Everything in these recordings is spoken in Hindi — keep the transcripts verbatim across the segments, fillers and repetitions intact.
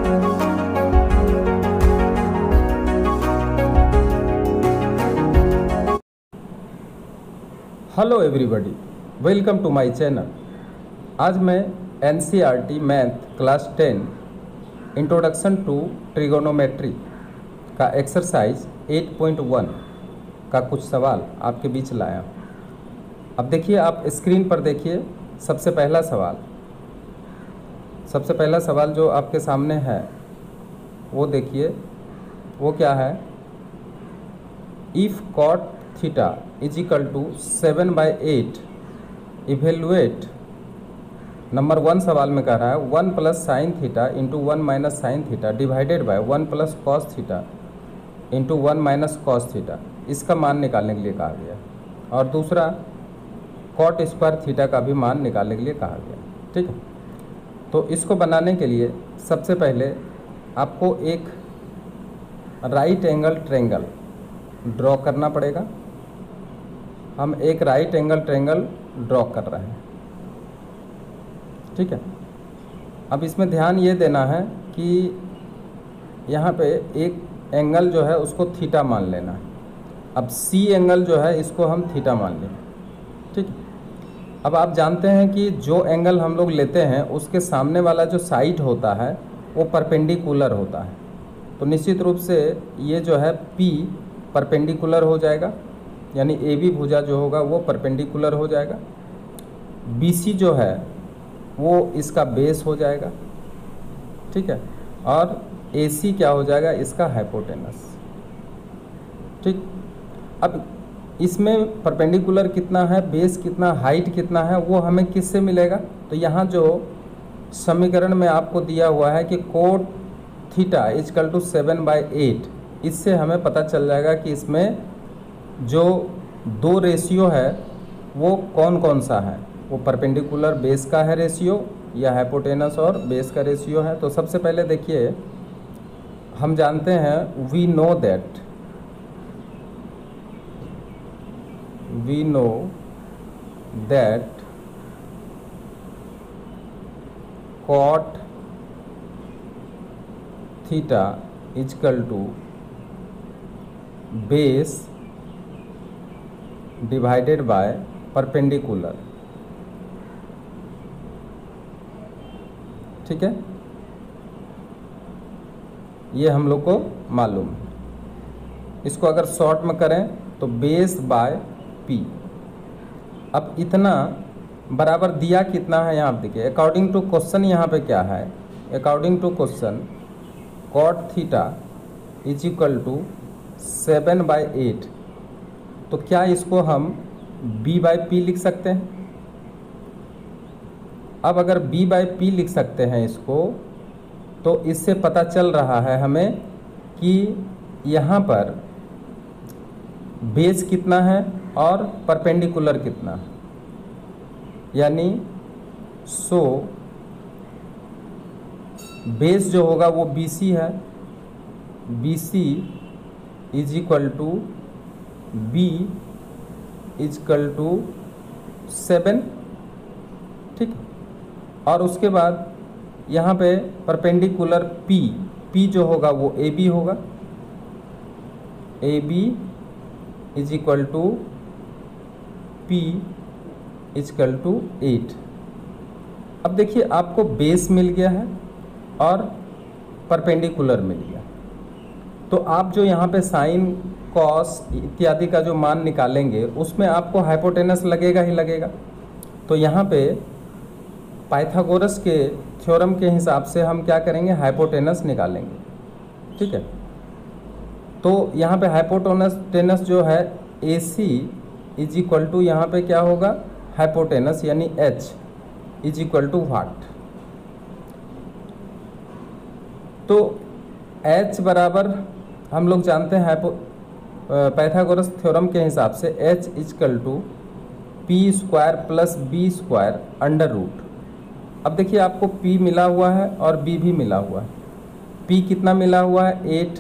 Hello everybody, welcome to my channel. आज मैं NCERT math class ten introduction to trigonometry का एक्सरसाइज एट पॉइंट वन का कुछ सवाल आपके बीच लाया हूँ। अब देखिए, आप स्क्रीन पर देखिए। सबसे पहला सवाल सबसे पहला सवाल जो आपके सामने है वो देखिए, वो क्या है। If cot theta is equal to seven by eight, evaluate. Number one सवाल में कह रहा है one plus sine theta into one minus sine theta divided by one plus cos theta into one minus cos theta. इसका मान निकालने के लिए कहा गया। और दूसरा कॉट स्क्वायर थीटा का भी मान निकालने के लिए कहा गया। ठीक है, तो इसको बनाने के लिए सबसे पहले आपको एक राइट एंगल ट्रायंगल ड्रॉ करना पड़ेगा। हम एक राइट एंगल ट्रायंगल ड्रॉ कर रहे हैं। ठीक है, अब इसमें ध्यान ये देना है कि यहाँ पे एक एंगल जो है उसको थीटा मान लेना है। अब सी एंगल जो है इसको हम थीटा मान लेंगे। ठीक है, अब आप जानते हैं कि जो एंगल हम लोग लेते हैं उसके सामने वाला जो साइड होता है वो परपेंडिकुलर होता है। तो निश्चित रूप से ये जो है P परपेंडिकुलर हो जाएगा, यानी ए बी भुजा जो होगा वो परपेंडिकुलर हो जाएगा। बी सी जो है वो इसका बेस हो जाएगा। ठीक है, और ए सी क्या हो जाएगा, इसका हाइपोटेनस। ठीक, अब इसमें परपेंडिकुलर कितना है, बेस कितना, हाइट कितना है, वो हमें किससे मिलेगा। तो यहाँ जो समीकरण में आपको दिया हुआ है कि cot theta is equal to seven by eight, इससे हमें पता चल जाएगा कि इसमें जो दो रेशियो है वो कौन कौन सा है। वो परपेंडिकुलर बेस का है रेशियो या हाइपोटेनस और बेस का रेशियो है। तो सबसे पहले देखिए, हम जानते हैं we know that we know that cot theta is equal to base divided by perpendicular. ठीक है, ये हम लोग को मालूम है। इसको अगर शॉर्ट में करें तो बेस बाय पी। अब इतना बराबर दिया कितना है यहाँ देखिए। अकॉर्डिंग टू क्वेश्चन यहाँ पे क्या है, according to question cot theta is equal to seven by eight. तो क्या इसको हम b बाई पी लिख सकते हैं। अब अगर b बाई पी लिख सकते हैं इसको, तो इससे पता चल रहा है हमें कि यहाँ पर बेस कितना है और परपेंडिकुलर कितना है। यानी सो बेस जो होगा वो बी सी है, B C is equal to B is equal to seven. ठीक, और उसके बाद यहाँ पे परपेंडिकुलर P P जो होगा वो ए बी होगा, A B is equal to P is equal to eight. अब देखिए, आपको बेस मिल गया है और परपेंडिकुलर मिल गया। तो आप जो यहाँ पे साइन कॉस इत्यादि का जो मान निकालेंगे उसमें आपको हाइपोटेनस लगेगा ही लगेगा। तो यहाँ पे पाइथागोरस के थ्योरम के हिसाब से हम क्या करेंगे, हाइपोटेनस निकालेंगे। ठीक है, तो यहाँ पे हाइपोटेनस टेनस जो है A C is equal to यहाँ पे क्या होगा, हाइपोटेनस यानी H is equal to what. तो H बराबर हम लोग जानते हैं हाइपो पाइथागोरस थ्योरम के हिसाब से H is equal to P square plus B square under root. अब देखिए, आपको P मिला हुआ है और B भी मिला हुआ है। P कितना मिला हुआ है, एट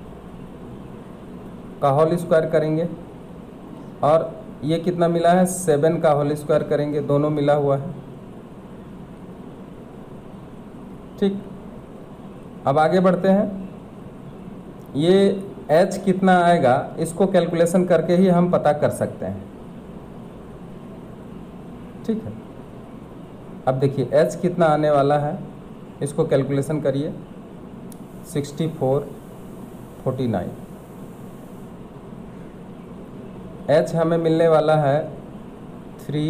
का होल स्क्वायर करेंगे, और ये कितना मिला है, सेवन का होल स्क्वायर करेंगे, दोनों मिला हुआ है। ठीक, अब आगे बढ़ते हैं। ये h कितना आएगा इसको कैलकुलेशन करके ही हम पता कर सकते हैं, ठीक है। अब देखिए h कितना आने वाला है, इसको कैलकुलेशन करिए। Sixty four forty nine h हमें मिलने वाला है three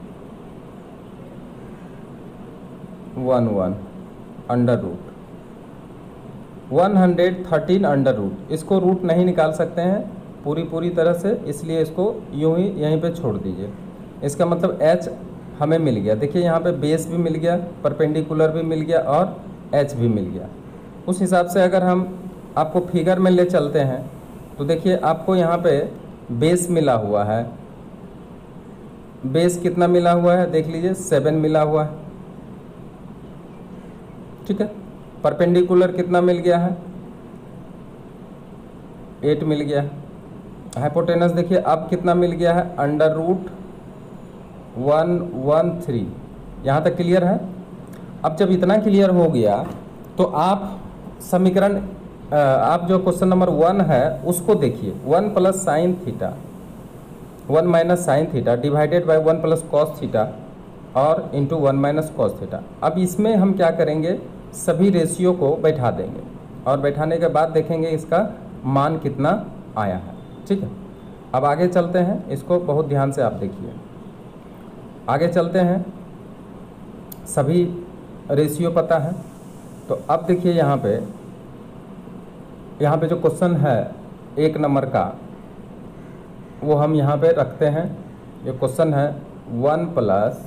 one one under root one hundred thirteen under root. इसको रूट नहीं निकाल सकते हैं पूरी पूरी तरह से, इसलिए इसको यूं ही यहीं पे छोड़ दीजिए। इसका मतलब h हमें मिल गया। देखिए यहाँ पे बेस भी मिल गया, परपेंडिकुलर भी मिल गया और h भी मिल गया। उस हिसाब से अगर हम आपको फिगर में ले चलते हैं तो देखिए आपको यहाँ पे बेस मिला हुआ है। बेस कितना मिला हुआ है देख लीजिए, सेवन मिला हुआ है, ठीक है। परपेंडिकुलर कितना मिल गया है, एट मिल गया है। हाइपोटेनस देखिए अब कितना मिल गया है, under root one one three. यहाँ तक क्लियर है। अब जब इतना क्लियर हो गया तो आप समीकरण आप जो क्वेश्चन नंबर वन है उसको देखिए। One plus sine theta one minus sine theta divided by one plus cos theta और into one minus cos theta. अब इसमें हम क्या करेंगे, सभी रेशियो को बैठा देंगे और बैठाने के बाद देखेंगे इसका मान कितना आया है, ठीक है। अब आगे चलते हैं, इसको बहुत ध्यान से आप देखिए। आगे चलते हैं, सभी रेशियो पता है तो अब देखिए यहाँ पे यहाँ पे जो क्वेश्चन है एक नंबर का वो हम यहाँ पे रखते हैं। ये क्वेश्चन है one plus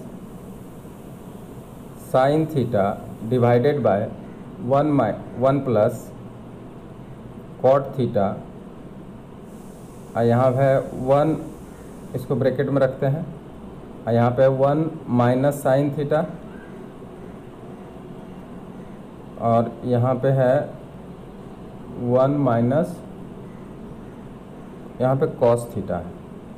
sine theta divided by one माइ वन प्लस कॉट थीटा, और यहाँ है वन, इसको ब्रैकेट में रखते हैं, और यहाँ पे वन माइनस साइन थीटा, और यहाँ पे है वन माइनस यहाँ पे कॉस थीटा है,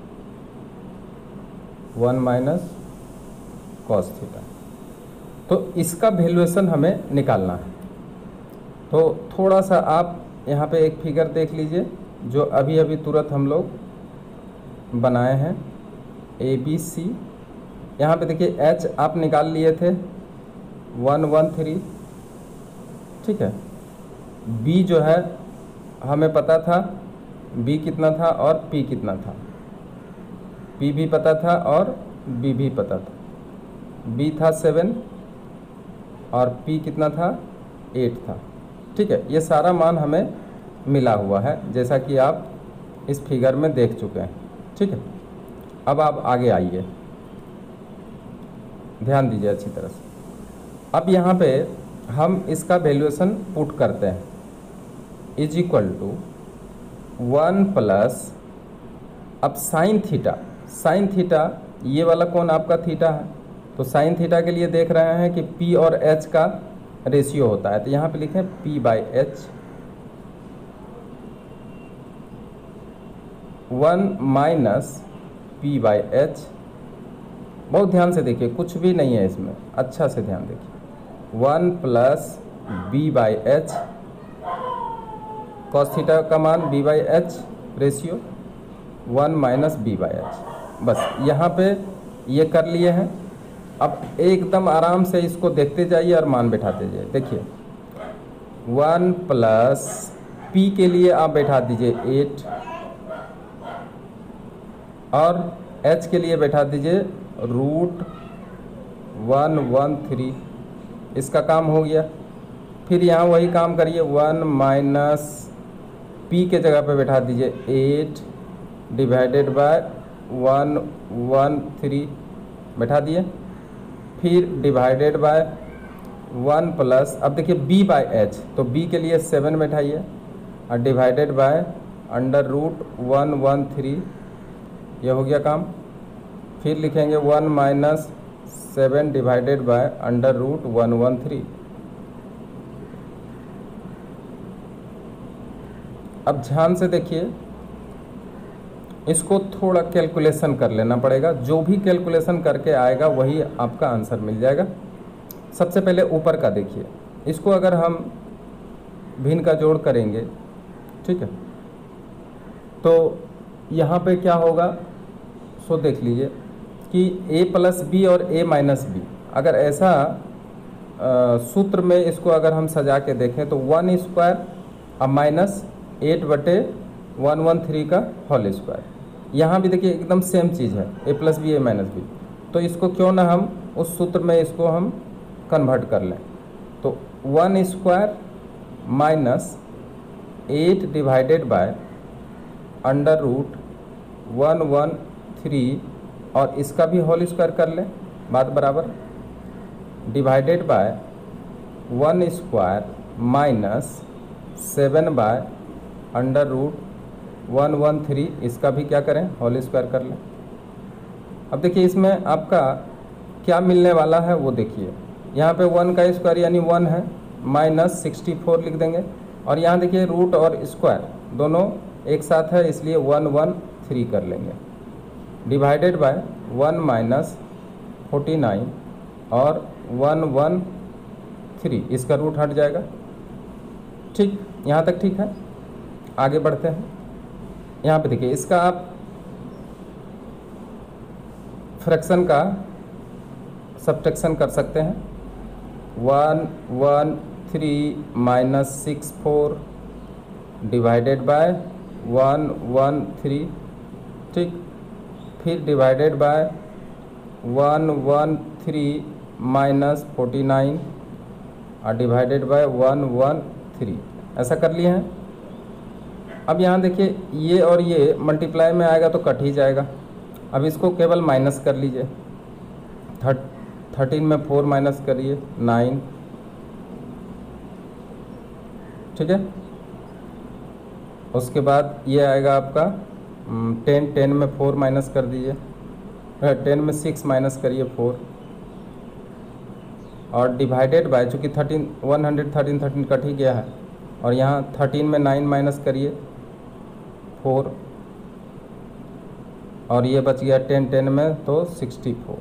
वन माइनस कॉस थीटा। तो इसका वैल्यूएशन हमें निकालना है। तो थोड़ा सा आप यहाँ पे एक फिगर देख लीजिए जो अभी अभी तुरंत हम लोग बनाए हैं, ए बी सी। यहाँ पे देखिए एच आप निकाल लिए थे वन वन थ्री, ठीक है। बी जो है हमें पता था बी कितना था और पी कितना था, पी भी पता था और बी भी पता था। बी था सेवन और पी कितना था, एट था, ठीक है। ये सारा मान हमें मिला हुआ है जैसा कि आप इस फिगर में देख चुके हैं, ठीक है। अब आप आगे आइए, ध्यान दीजिए अच्छी तरह से। अब यहाँ पे हम इसका वैल्यूएशन पुट करते हैं, is equal to one plus, अब साइन थीटा, साइन थीटा ये वाला कौन आपका थीटा है, तो साइन थीटा के लिए देख रहे हैं कि पी और एच का रेशियो होता है, तो यहाँ पे लिखें P by H. One minus P by H. बहुत ध्यान से देखिए, कुछ भी नहीं है इसमें, अच्छा से ध्यान देखिए। One plus B by H, cos theta का मान B by H ratio, one minus B by H. बस यहाँ पे ये कर लिए हैं। अब एकदम आराम से इसको देखते जाइए और मान बैठाते जाइए। देखिए वन प्लस पी के लिए आप बैठा दीजिए एट और एच के लिए बैठा दीजिए रूट वन वन थ्री। इसका काम हो गया। फिर यहाँ वही काम करिए, वन माइनस पी के जगह पे बैठा दीजिए eight divided by one one three, बैठा दिए। फिर डिवाइडेड बाय वन प्लस, अब देखिए बी बाई एच, तो बी के लिए सेवन बैठाइए और divided by under root one one three, ये हो गया काम। फिर लिखेंगे one minus seven divided by under root one one three. अब ध्यान से देखिए, इसको थोड़ा कैलकुलेशन कर लेना पड़ेगा। जो भी कैलकुलेशन करके आएगा वही आपका आंसर मिल जाएगा। सबसे पहले ऊपर का देखिए, इसको अगर हम भिन्न का जोड़ करेंगे, ठीक है। तो यहाँ पे क्या होगा, सो देख लीजिए कि a प्लस बी और a माइनस बी, अगर ऐसा आ, सूत्र में इसको अगर हम सजा के देखें तो वन स्क्वायर अब माइनस एट बटे वन वन थ्री का होल स्क्वायर। यहाँ भी देखिए एकदम सेम चीज़ है, a plus B A minus B. तो इसको क्यों ना हम उस सूत्र में इसको हम कन्वर्ट कर लें, तो one square minus eight divided by under root one one three, और इसका भी होल स्क्वायर कर लें, बात बराबर, divided by one square minus seven by under root one one three, इसका भी क्या करें, होल स्क्वायर कर लें। अब देखिए इसमें आपका क्या मिलने वाला है वो देखिए, यहाँ पे वन का स्क्वायर यानी वन है, माइनस सिक्सटी फोर लिख देंगे, और यहाँ देखिए रूट और स्क्वायर दोनों एक साथ है इसलिए वन वन थ्री कर लेंगे, divided by one minus forty nine और वन वन थ्री, इसका रूट हट जाएगा। ठीक, यहाँ तक ठीक है। आगे बढ़ते हैं। यहाँ पे देखिए इसका आप फ्रैक्शन का सब्ट्रैक्शन कर सकते हैं, one one three minus six four divided by one one three, ठीक, फिर divided by one one three minus forty nine और divided by one one three, ऐसा कर लिए हैं। अब यहाँ देखिए ये और ये मल्टीप्लाई में आएगा तो कट ही जाएगा। अब इसको केवल माइनस कर लीजिए, थर्ट थर्टीन में फोर माइनस करिए नाइन, ठीक है। उसके बाद ये आएगा आपका टेन, टेन में फोर माइनस कर दीजिए, टेन में सिक्स माइनस करिए फोर, और डिवाइडेड बाय, चूँकि thirteen one hundred thirteen thirteen cut ही गया है, और यहाँ थर्टीन में नाइन माइनस करिए फोर, और ये बच गया टेन, टेन में तो सिक्सटी फोर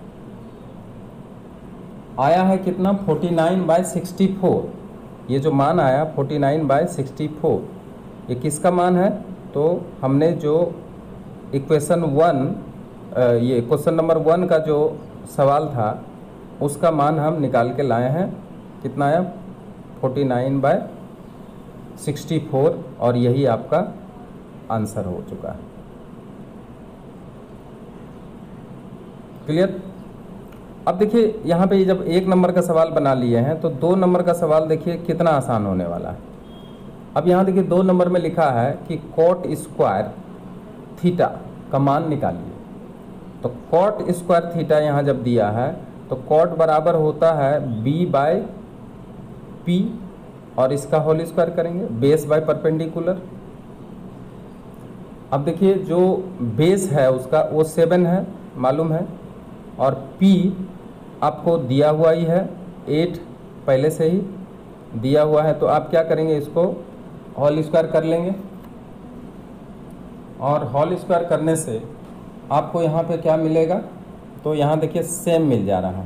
आया है। कितना, forty nine by sixty four. ये जो मान आया forty nine by sixty four, ये किसका मान है, तो हमने जो इक्वेशन वन, ये क्वेश्चन नंबर वन का जो सवाल था उसका मान हम निकाल के लाए हैं। कितना आया, forty nine by sixty four, और यही आपका आंसर हो चुका है। क्लियर। अब देखिए यहाँ पे जब एक नंबर का सवाल बना लिए हैं तो दो नंबर का सवाल देखिए कितना आसान होने वाला है। अब यहाँ देखिए दो नंबर में लिखा है कि कॉट स्क्वायर थीटा का मान निकालिए। तो कॉट स्क्वायर थीटा यहाँ जब दिया है तो कॉट बराबर होता है बी बाय पी, और इसका होल स्क्वायर करेंगे, बेस बाय परपेंडिकुलर। अब देखिए जो बेस है उसका वो सेवन है मालूम है, और P आपको दिया हुआ ही है, एट पहले से ही दिया हुआ है। तो आप क्या करेंगे, इसको होल स्क्वायर कर लेंगे, और होल स्क्वायर करने से आपको यहाँ पे क्या मिलेगा, तो यहाँ देखिए सेम मिल जा रहा है,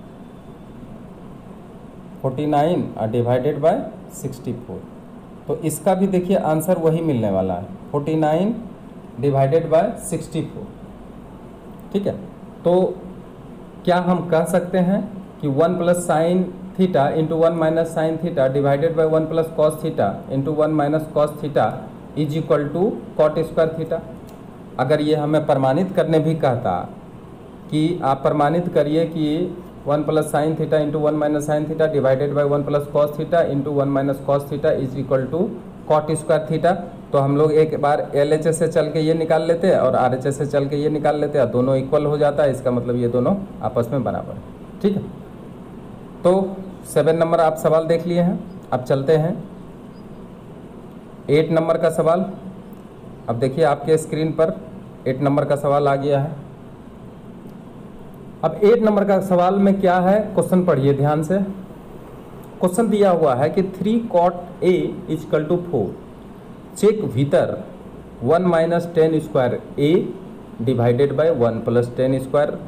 forty nine divided by sixty four. तो इसका भी देखिए आंसर वही मिलने वाला है, forty nine divided by sixty four. ठीक है, तो क्या हम कह सकते हैं कि one plus sine theta into one minus sine theta divided by one plus cos theta into one minus cos theta is equal to cot square theta. अगर ये हमें प्रमाणित करने भी कहता कि आप प्रमाणित करिए कि one plus sine theta into one minus sine theta divided by one plus cos theta into one minus cos theta is equal to cot square theta, तो हम लोग एक बार एल एच एस से चल के ये निकाल लेते हैं और आर एच एस से चल के ये निकाल लेते हैं, दोनों इक्वल हो जाता है। इसका मतलब ये दोनों आपस में बराबर है। ठीक है, तो सेवन नंबर आप सवाल देख लिए हैं। अब चलते हैं एट नंबर का सवाल। अब देखिए आपके स्क्रीन पर एट नंबर का सवाल आ गया है। अब एट नंबर का सवाल में क्या है, क्वेश्चन पढ़िए ध्यान से। क्वेश्चन दिया हुआ है कि three cot A is equal to four, check भीतर one minus tan square A divided by one plus tan square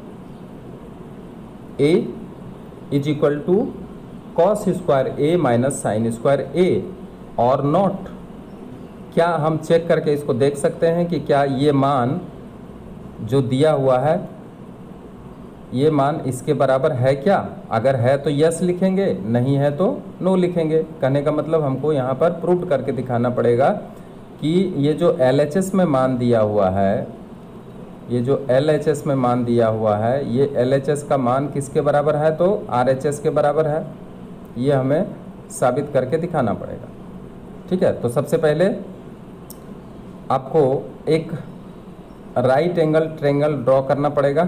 A is equal to cos square A minus sine square A और नॉट। क्या हम चेक करके इसको देख सकते हैं कि क्या ये मान जो दिया हुआ है ये मान इसके बराबर है क्या? अगर है तो यस लिखेंगे, नहीं है तो नो लिखेंगे। कहने का मतलब हमको यहाँ पर प्रूव करके दिखाना पड़ेगा कि ये जो एल एच एस में मान दिया हुआ है, ये जो एल एच एस में मान दिया हुआ है, ये एल एच एस का मान किसके बराबर है? तो आर एच एस के बराबर है। ये हमें साबित करके दिखाना पड़ेगा। ठीक है, तो सबसे पहले आपको एक राइट एंगल ट्रायंगल ड्रॉ करना पड़ेगा।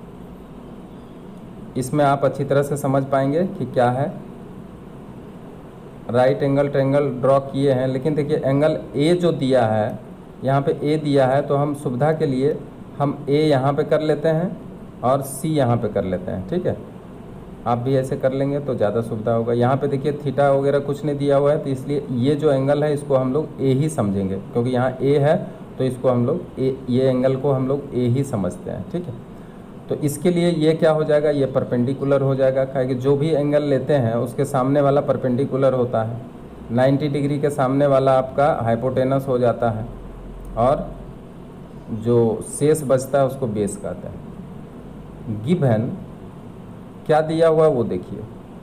इसमें आप अच्छी तरह से समझ पाएंगे कि क्या है। राइट एंगल ट्रायंगल ड्रॉ किए हैं, लेकिन देखिए एंगल ए जो दिया है, यहाँ पे ए दिया है, तो हम सुविधा के लिए हम ए यहाँ पे कर लेते हैं और सी यहाँ पे कर लेते हैं। ठीक है, आप भी ऐसे कर लेंगे तो ज़्यादा सुविधा होगा। यहाँ पे देखिए थीटा वगैरह कुछ नहीं दिया हुआ है, तो इसलिए ये जो एंगल है इसको हम लोग ए ही समझेंगे, क्योंकि यहाँ ए है तो इसको हम लोग ए, ये एंगल को हम लोग ए ही समझते हैं। ठीक है, तो इसके लिए ये क्या हो जाएगा, ये परपेंडिकुलर हो जाएगा। क्योंकि जो भी एंगल लेते हैं उसके सामने वाला परपेंडिकुलर होता है। नब्बे डिग्री के सामने वाला आपका हाइपोटेनस हो जाता है और जो शेष बचता है उसको बेस कहते हैं। गिवन क्या दिया हुआ वो देखिए,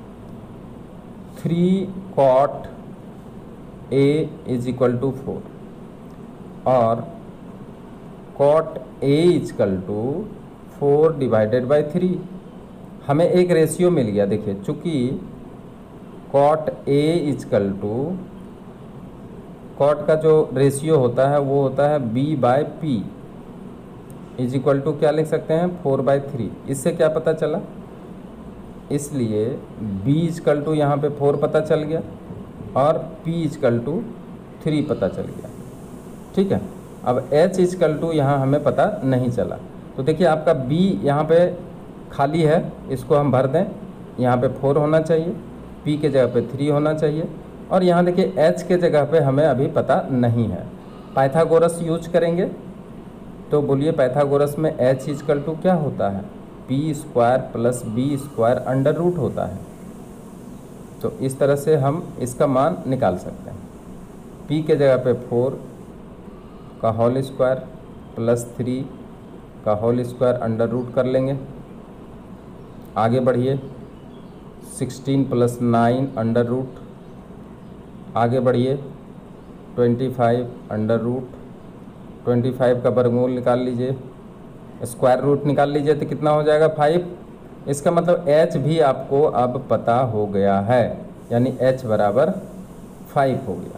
three cot A is equal to four और cot A is equal to four divided by three. हमें एक रेशियो मिल गया। देखिए चूंकि cot A is equal to, cot का जो रेशियो होता है वो होता है B by P is equal to क्या लिख सकते हैं, फोर बाई थ्री। इससे क्या पता चला, इसलिए बी इजकल टू यहाँ पे फोर पता चल गया और पी इजकल टू थ्री पता चल गया। ठीक है, अब एच इजकल टू यहाँ हमें पता नहीं चला। तो देखिए आपका b यहाँ पे खाली है, इसको हम भर दें। यहाँ पे फोर होना चाहिए, p के जगह पे थ्री होना चाहिए, और यहाँ देखिए h के जगह पे हमें अभी पता नहीं है। पाइथागोरस यूज करेंगे तो बोलिए पाइथागोरस में h इजकल टू क्या होता है, P square plus B square under root होता है। तो इस तरह से हम इसका मान निकाल सकते हैं। p के जगह पे फोर का होल स्क्वायर प्लस थ्री का होल स्क्वायर अंडर रूट कर लेंगे। आगे बढ़िए, sixteen plus nine under root. आगे बढ़िए, twenty five under root. Twenty five का वर्गमूल निकाल लीजिए, स्क्वायर रूट निकाल लीजिए तो कितना हो जाएगा, फाइव। इसका मतलब h भी आपको अब पता हो गया है, यानी h बराबर फाइव हो गया।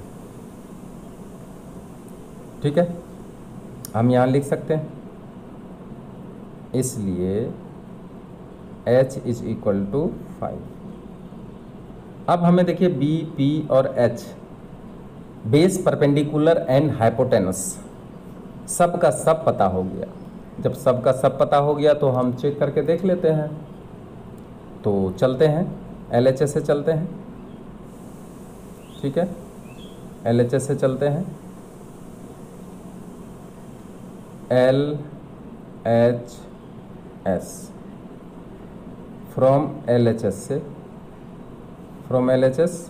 ठीक है, हम यहाँ लिख सकते हैं, इसलिए h is equal to five. अब हमें देखिए b, p और h base, perpendicular and hypotenuse सब का सब पता हो गया। जब सब का सब पता हो गया तो हम चेक करके देख लेते हैं। तो चलते हैं, एल एच एस से चलते हैं। ठीक है, एल एच एस से चलते हैं। L H S, from L H S से, फ्रॉम एल एच एस।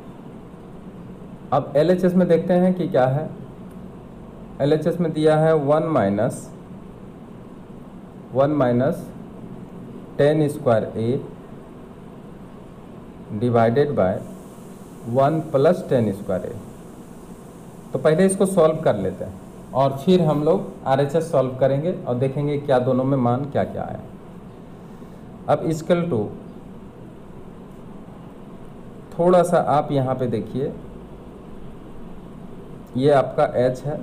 अब एल एच एस में देखते हैं कि क्या है। एल एच एस में दिया है one minus one minus tan square A divided by one plus tan square A. तो पहले इसको सॉल्व कर लेते हैं और फिर हम लोग आर एच एस सॉल्व करेंगे और देखेंगे क्या दोनों में मान क्या क्या आया। अब इक्वल टू, थोड़ा सा आप यहाँ पे देखिए, ये आपका h है,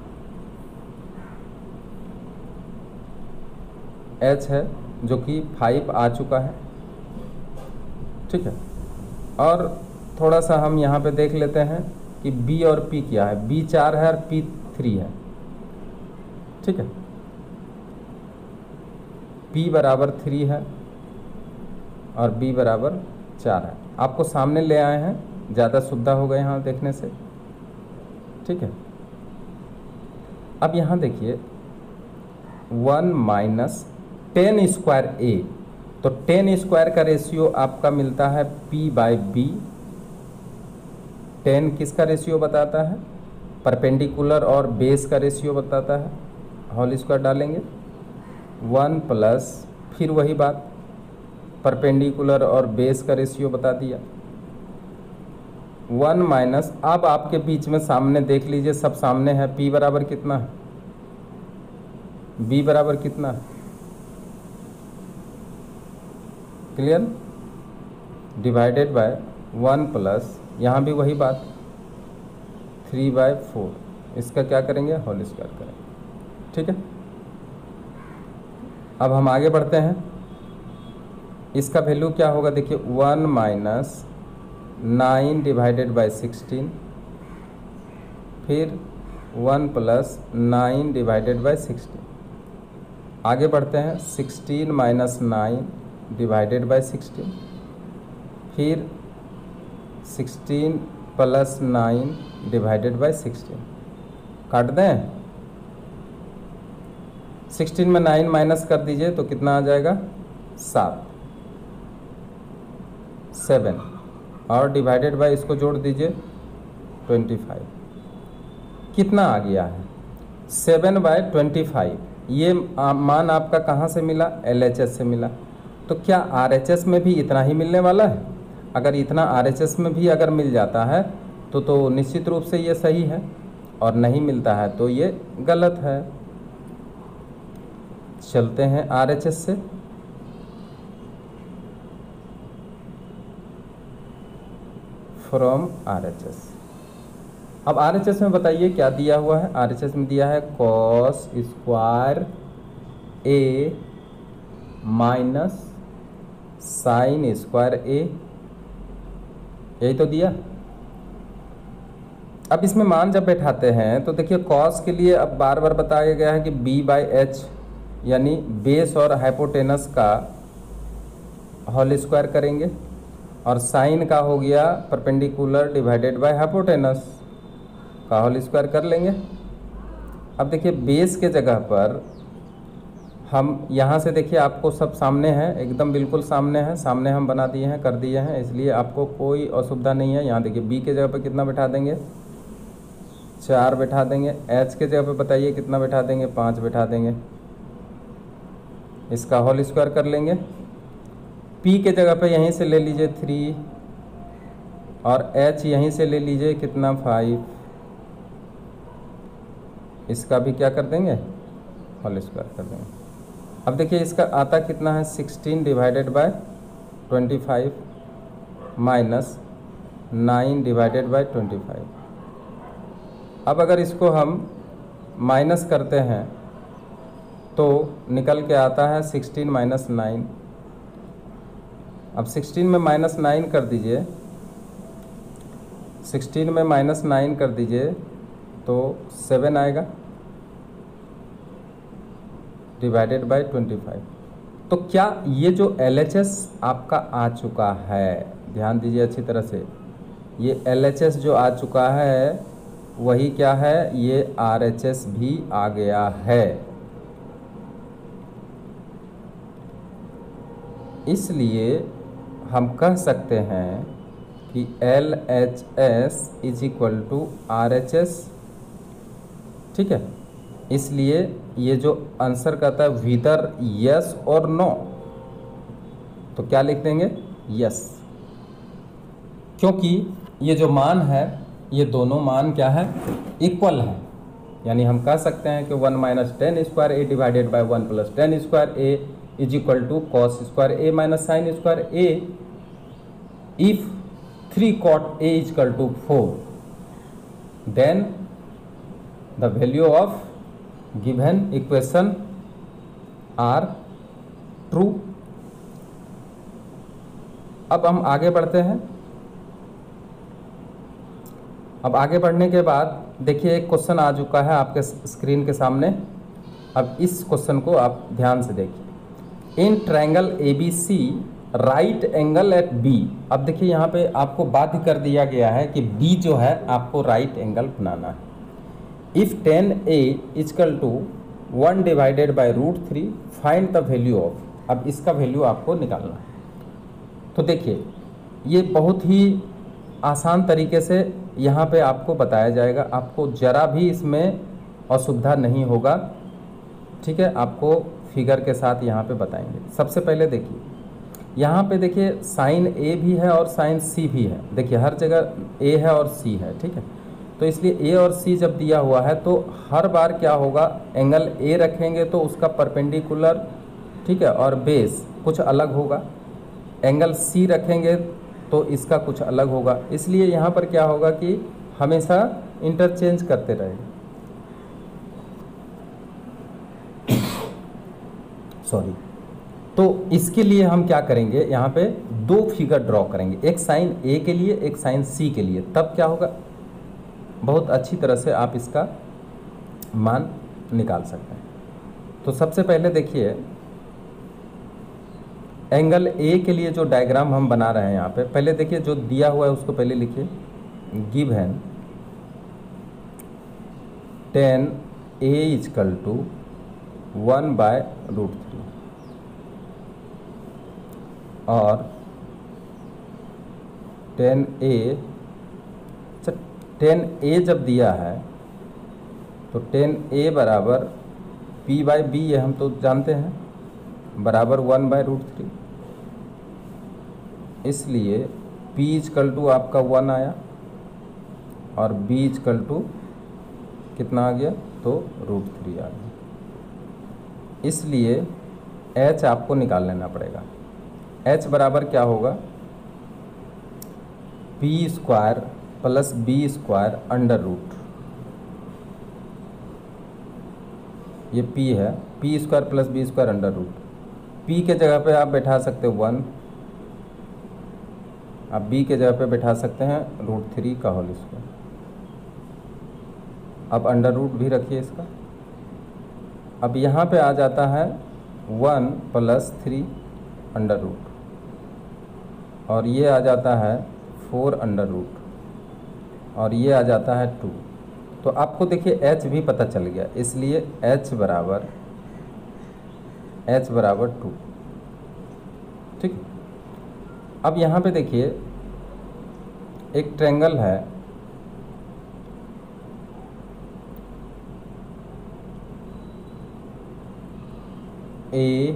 h है जो कि फाइव आ चुका है। ठीक है, और थोड़ा सा हम यहाँ पे देख लेते हैं कि b और p क्या है। b चार है और p थ्री है। ठीक है, p बराबर थ्री है और b बराबर चार है। आपको सामने ले आए हैं, ज़्यादा सुविधा होगा यहाँ देखने से। ठीक है, अब यहाँ देखिए one minus tan square A, तो टेन स्क्वायर का रेशियो आपका मिलता है p बाई बी। टेन किसका रेशियो बताता है? परपेंडिकुलर और बेस का रेशियो बताता है। होल स्क्वायर डालेंगे, वन प्लस फिर वही बात, परपेंडिकुलर और बेस का रेशियो बता दिया, वन माइनस, अब आपके बीच में सामने देख लीजिए, सब सामने है, p बराबर कितना है, b बराबर कितना है, clear, divided by one plus, यहाँ भी वही बात, थ्री बाय फोर, इसका क्या करेंगे, होल स्क्वायर करेंगे। ठीक है, अब हम आगे बढ़ते हैं। इसका वैल्यू क्या होगा, देखिए one minus nine divided by sixteen, फिर one plus nine divided by sixteen. आगे बढ़ते हैं, sixteen minus nine divided by sixteen, फिर sixteen plus nine divided by sixteen. काट दें, सिक्सटीन में नाइन माइनस कर दीजिए तो कितना आ जाएगा, सात, सेवन, और डिवाइडेड बाय इसको जोड़ दीजिए ट्वेंटी फाइव। कितना आ गया है, सेवन बाय ट्वेंटी फाइव। ये मान आपका कहाँ से मिला, एल एच एस से मिला। तो क्या आर एच एस में भी इतना ही मिलने वाला है? अगर इतना आर एच एस में भी अगर मिल जाता है तो तो निश्चित रूप से ये सही है, और नहीं मिलता है तो ये गलत है। चलते हैं आर एच एस से। फ्रॉम आर एच एस, अब आर एच एस में बताइए क्या दिया हुआ है। आर एच एस में दिया है cos square A minus sine square A, यही तो दिया। अब इसमें मान जब बैठाते हैं तो देखिए कॉस के लिए अब बार बार बताया गया है कि बी बाई एच, यानी बेस और हाइपोटेनस का होल स्क्वायर करेंगे, और साइन का हो गया परपेंडिकुलर डिवाइडेड बाय हाइपोटेनस का होल स्क्वायर कर लेंगे। अब देखिए बेस के जगह पर हम यहाँ से देखिए आपको सब सामने है, एकदम बिल्कुल सामने है, सामने हम बना दिए हैं, कर दिए हैं, इसलिए आपको कोई असुविधा नहीं है। यहाँ देखिए बी के जगह पर कितना बैठा देंगे, चार बैठा देंगे। एच के जगह पर बताइए कितना बैठा देंगे, पाँच बैठा देंगे। इसका होल स्क्वायर कर लेंगे। पी के जगह पे यहीं से ले लीजिए थ्री, और एच यहीं से ले लीजिए कितना, फाइव। इसका भी क्या कर देंगे, होल स्क्वायर कर देंगे। अब देखिए इसका आता कितना है, sixteen divided by twenty five minus nine divided by twenty five. अब अगर इसको हम माइनस करते हैं तो निकल के आता है सिक्सटीन माइनस नाइन। अब सिक्सटीन में माइनस नाइन कर दीजिए, सिक्सटीन में माइनस नाइन कर दीजिए तो सेवन आएगा डिवाइडेड बाय ट्वेंटी फाइव। तो क्या ये जो एल एच एस आपका आ चुका है, ध्यान दीजिए अच्छी तरह से, ये एल एच एस जो आ चुका है वही क्या है, ये आर एच एस भी आ गया है। इसलिए हम कह सकते हैं कि L H S is equal to R H S. ठीक है, इसलिए ये जो आंसर कहता है विदर यस और नो, तो क्या लिख देंगे, यस, क्योंकि ये जो मान है ये दोनों मान क्या है, इक्वल है। यानी हम कह सकते हैं कि one minus tan square A divided by one plus tan square A is equal to cos square A minus sine square A if three cot A is equal to four, then the value of given equation are true. अब हम आगे बढ़ते हैं। अब आगे बढ़ने के बाद देखिए एक क्वेश्चन आ चुका है आपके स्क्रीन के सामने। अब इस क्वेश्चन को आप ध्यान से देखिए। In triangle A B C right angle at B. अब देखिए यहाँ पे आपको बाध्य कर दिया गया है कि बी जो है आपको राइट एंगल बनाना है। If tan A is equal to one divided by root three find the value of. अब इसका वैल्यू आपको निकालना है। तो देखिए ये बहुत ही आसान तरीके से यहाँ पे आपको बताया जाएगा, आपको ज़रा भी इसमें असुविधा नहीं होगा। ठीक है, आपको फिगर के साथ यहाँ पे बताएंगे। सबसे पहले देखिए, यहाँ पे देखिए साइन ए भी है और साइन सी भी है। देखिए हर जगह ए है और सी है। ठीक है, तो इसलिए ए और सी जब दिया हुआ है तो हर बार क्या होगा, एंगल ए रखेंगे तो उसका परपेंडिकुलर, ठीक है, और बेस कुछ अलग होगा। एंगल सी रखेंगे तो इसका कुछ अलग होगा। इसलिए यहाँ पर क्या होगा कि हमेशा इंटरचेंज करते रहेंगे। सॉरी। तो इसके लिए हम क्या करेंगे, यहाँ पे दो फिगर ड्रॉ करेंगे, एक साइन ए के लिए, एक साइन सी के लिए। तब क्या होगा, बहुत अच्छी तरह से आप इसका मान निकाल सकते हैं। तो सबसे पहले देखिए, एंगल ए के लिए जो डायग्राम हम बना रहे हैं यहाँ पे, पहले देखिए जो दिया हुआ है उसको पहले लिखिए। Given tan A is equal to one by root three, और टेन ए टेन ए जब दिया है तो टेन ए बराबर पी बाई बी, ये हम तो जानते हैं, बराबर वन बाय रूट थ्री। इसलिए p इजकल टू आपका वन आया और b इजकल टू कितना आ गया, तो रूट थ्री आ गया। इसलिए h आपको निकाल लेना पड़ेगा। h बराबर क्या होगा, P square plus B square under root, ये p है, P square plus B square under root. p के जगह पे आप बैठा सकते हो वन, आप b के जगह पे बैठा सकते हैं रूट थ्री का होल स्क्वायर। अब अंडर रूट भी रखिए इसका। अब यहाँ पे आ जाता है one plus three under root, और ये आ जाता है फोर अंडर रूट, और ये आ जाता है टू। तो आपको देखिए h भी पता चल गया, इसलिए h बराबर h बराबर टू। ठीक, अब यहाँ पे देखिए एक ट्रायंगल है, ए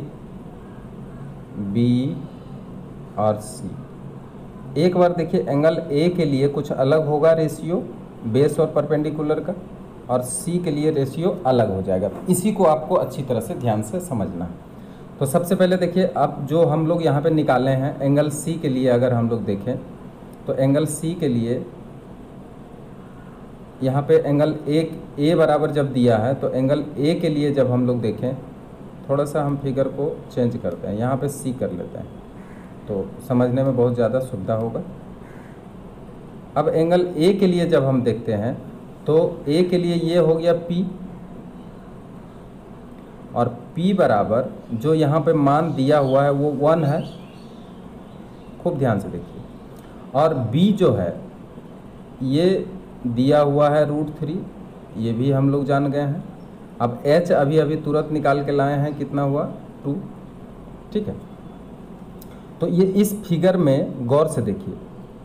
बी और सी। एक बार देखिए एंगल ए के लिए कुछ अलग होगा रेशियो बेस और परपेंडिकुलर का, और सी के लिए रेशियो अलग हो जाएगा। इसी को आपको अच्छी तरह से ध्यान से समझना है। तो सबसे पहले देखिए, अब जो हम लोग यहाँ पे निकाले हैं एंगल सी के लिए, अगर हम लोग देखें तो एंगल सी के लिए यहाँ पे एंगल ए ए बराबर जब दिया है तो एंगल ए के लिए जब हम लोग देखें, थोड़ा सा हम फिगर को चेंज करते हैं, यहाँ पे सी कर लेते हैं तो समझने में बहुत ज़्यादा सुविधा होगा। अब एंगल ए के लिए जब हम देखते हैं तो ए के लिए ये हो गया P, और P बराबर जो यहाँ पे मान दिया हुआ है वो वन है, खूब ध्यान से देखिए, और B जो है ये दिया हुआ है रूट थ्री, ये भी हम लोग जान गए हैं। अब H अभी अभी तुरंत निकाल के लाए हैं, कितना हुआ, टू। ठीक है, तो ये इस फिगर में गौर से देखिए,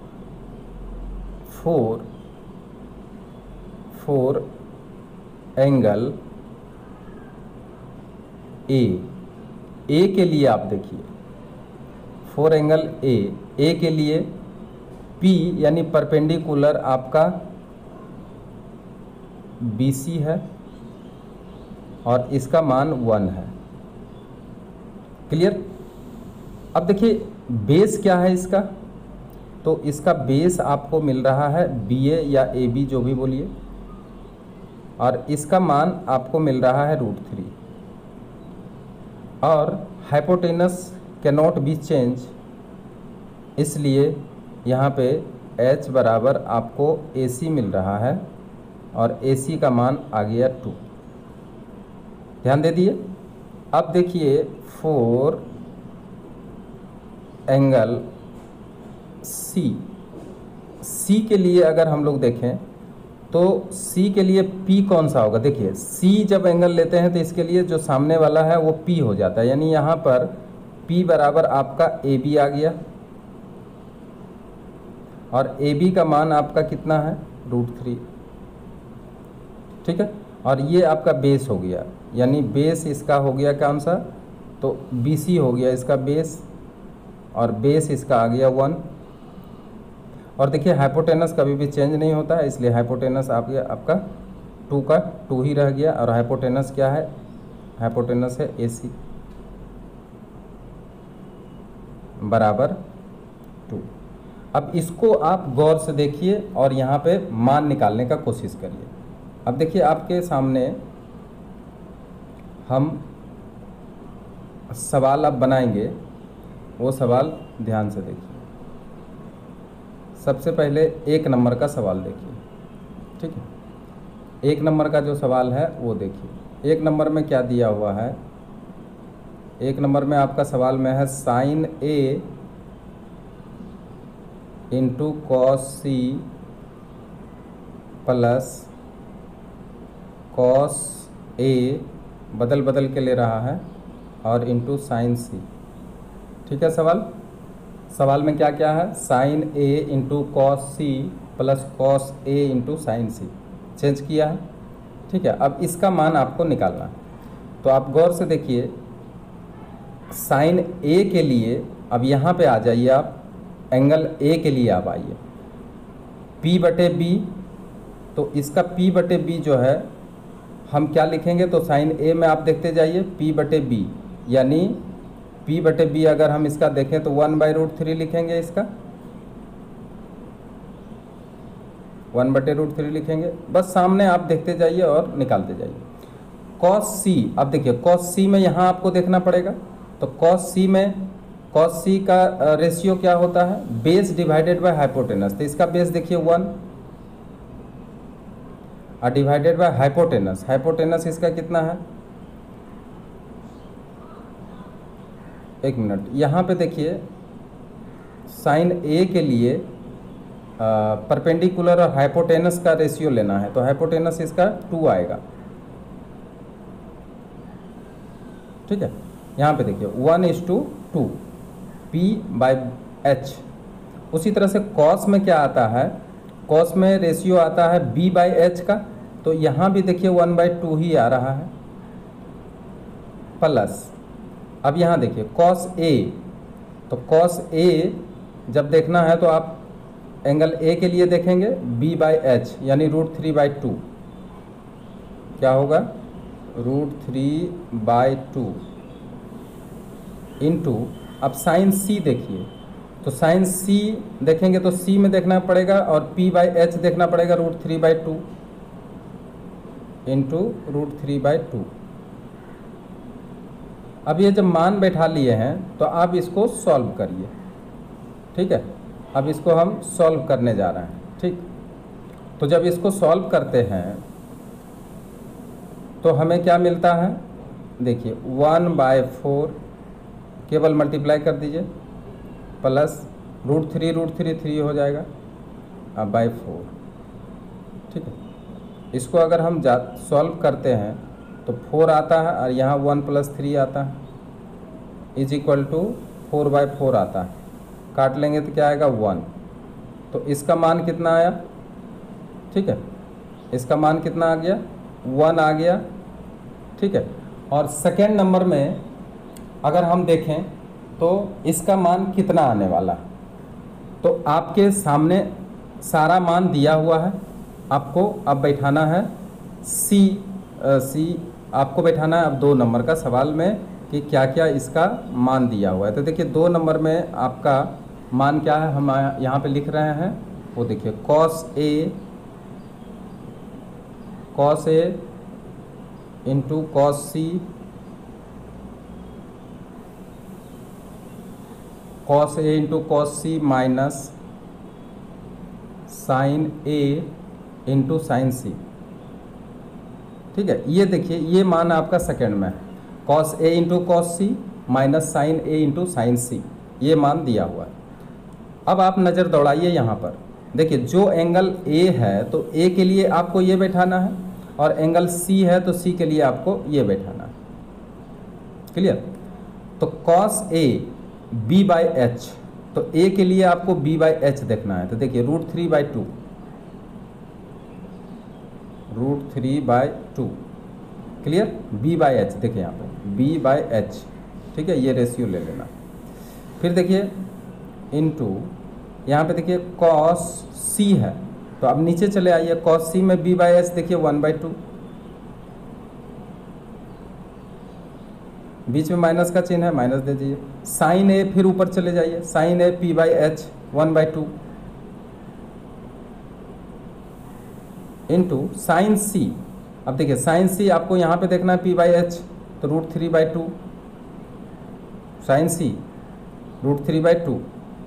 for for angle A A के लिए आप देखिए, फोर एंगल ए ए के लिए P यानी परपेंडिकुलर आपका B C है, और इसका मान वन है। क्लियर। अब देखिए बेस क्या है इसका, तो इसका बेस आपको मिल रहा है बी ए या ए बी जो भी बोलिए, और इसका मान आपको मिल रहा है रूट थ्री, और hypotenuse can not be change, इसलिए यहाँ पे H बराबर आपको ए सी मिल रहा है, और ए सी का मान आ गया टू। ध्यान दे दिए। अब देखिए फोर एंगल C, C के लिए अगर हम लोग देखें तो C के लिए P कौन सा होगा, देखिए C जब एंगल लेते हैं तो इसके लिए जो सामने वाला है वो P हो जाता है, यानी यहाँ पर P बराबर आपका A B आ गया, और ए बी का मान आपका कितना है, रूट थ्री। ठीक है, और ये आपका बेस हो गया, यानी बेस इसका हो गया कौन सा, तो बी सी हो गया इसका बेस, और बेस इसका आ गया वन। और देखिए हाइपोटेनस कभी भी चेंज नहीं होता है, इसलिए हाइपोटेनस आप गया आपका टू का टू ही रह गया। और हाइपोटेनस क्या है, हाइपोटेनस है ए सी बराबर टू। अब इसको आप गौर से देखिए और यहाँ पे मान निकालने का कोशिश करिए। अब देखिए आपके सामने हम सवाल अब बनाएंगे, वो सवाल ध्यान से देखिए। सबसे पहले एक नंबर का सवाल देखिए। ठीक है, एक नंबर का जो सवाल है वो देखिए। एक नंबर में क्या दिया हुआ है, एक नंबर में आपका सवाल में है sine A into cos C plus cos A, बदल बदल के ले रहा है, और इंटू साइन सी। ठीक है, सवाल सवाल में क्या क्या है, sine A into cos C plus cos A into sine C change किया है। ठीक है, अब इसका मान आपको निकालना है। तो आप गौर से देखिए, साइन ए के लिए अब यहाँ पे आ जाइए, आप एंगल ए के लिए आप आइए, पी बटे बी। तो इसका पी बटे बी जो है हम क्या लिखेंगे, तो साइन ए में आप देखते जाइए पी बटे बी, यानी पी बटे बी अगर हम इसका देखें तो वन बाई रूट थ्री लिखेंगे, इसका वन बटे रूट थ्री लिखेंगे। बस सामने आप देखते जाइए और निकालते जाइए। कॉस सी, अब देखिए कॉस सी में यहाँ आपको देखना पड़ेगा, तो कॉस सी में कॉस सी का रेशियो क्या होता है, बेस डिवाइडेड बाय हाइपोटेनस। तो इसका बेस देखिए वन और डिवाइडेड बाय हाइपोटेनस, हाइपोटेनस इसका कितना है, एक मिनट, यहाँ पे देखिए साइन ए के लिए परपेंडिकुलर और हाइपोटेनस का रेशियो लेना है, तो हाइपोटेनस इसका टू आएगा। ठीक है, यहाँ पे देखिए one is to two P by H. उसी तरह से कॉस में क्या आता है, कॉस में रेशियो आता है बी बाई एच का, तो यहाँ भी देखिए वन बाई टू ही आ रहा है, प्लस अब यहाँ देखिए कॉस ए, तो कॉस ए जब देखना है तो आप एंगल ए के लिए देखेंगे बी बाई एच, यानी रूट थ्री बाई टू, क्या होगा root three by two into, अब साइन सी देखिए, तो साइन सी देखेंगे तो सी में देखना पड़ेगा और पी बाई एच देखना पड़ेगा root three by two into root three by two. अब ये जब मान बैठा लिए हैं तो आप इसको सॉल्व करिए। ठीक है, अब इसको हम सॉल्व करने जा रहे हैं। ठीक, तो जब इसको सॉल्व करते हैं तो हमें क्या मिलता है, देखिए वन बाय फोर केवल मल्टीप्लाई कर दीजिए, plus root three root three three हो जाएगा, अब बाई फोर। ठीक है, इसको अगर हम जा सॉल्व करते हैं तो फोर आता है और यहाँ वन प्लस थ्री आता है, is equal to four by four आता है, काट लेंगे तो क्या आएगा वन। तो इसका मान कितना आया, ठीक है, इसका मान कितना आ गया, वन आ गया। ठीक है, और सेकेंड नंबर में अगर हम देखें तो इसका मान कितना आने वाला, तो आपके सामने सारा मान दिया हुआ है, आपको अब बैठाना है सी आ, सी आपको बैठाना है अब दो नंबर का सवाल में कि क्या क्या इसका मान दिया हुआ है। तो देखिए दो नंबर में आपका मान क्या है, हम यहाँ पे लिख रहे हैं, वो देखिए cos A cos A into cos C cos A into cos C minus sine A into sine C. ठीक है, ये देखिए ये मान आपका सेकेंड में है, cos A into cos C minus sine A into sine C, ये मान दिया हुआ है। अब आप नज़र दौड़ाइए यहाँ पर, देखिए जो एंगल ए है तो ए के लिए आपको ये बैठाना है, और एंगल सी है तो सी के लिए आपको ये बैठाना है। क्लियर, तो cos A B by H, तो ए के लिए आपको बी बाई एच देखना है। तो देखिए root three by two, root three by two, clear. B by H देखिए यहाँ पे बी बाई एच, ठीक है, ये रेशियो ले लेना। फिर देखिए इनटू यहाँ पे देखिए कॉस सी है, तो अब नीचे चले आइए, कॉस सी में बी बाई एच देखिए वन बाई टू, बीच में माइनस का चिन्ह है, माइनस दे दीजिए। साइन ए फिर ऊपर चले जाइए, sine A P by H one by two into sine C. अब देखिए साइन सी आपको यहाँ पे देखना है पी बाई एच, तो root three by two sine C root three by two.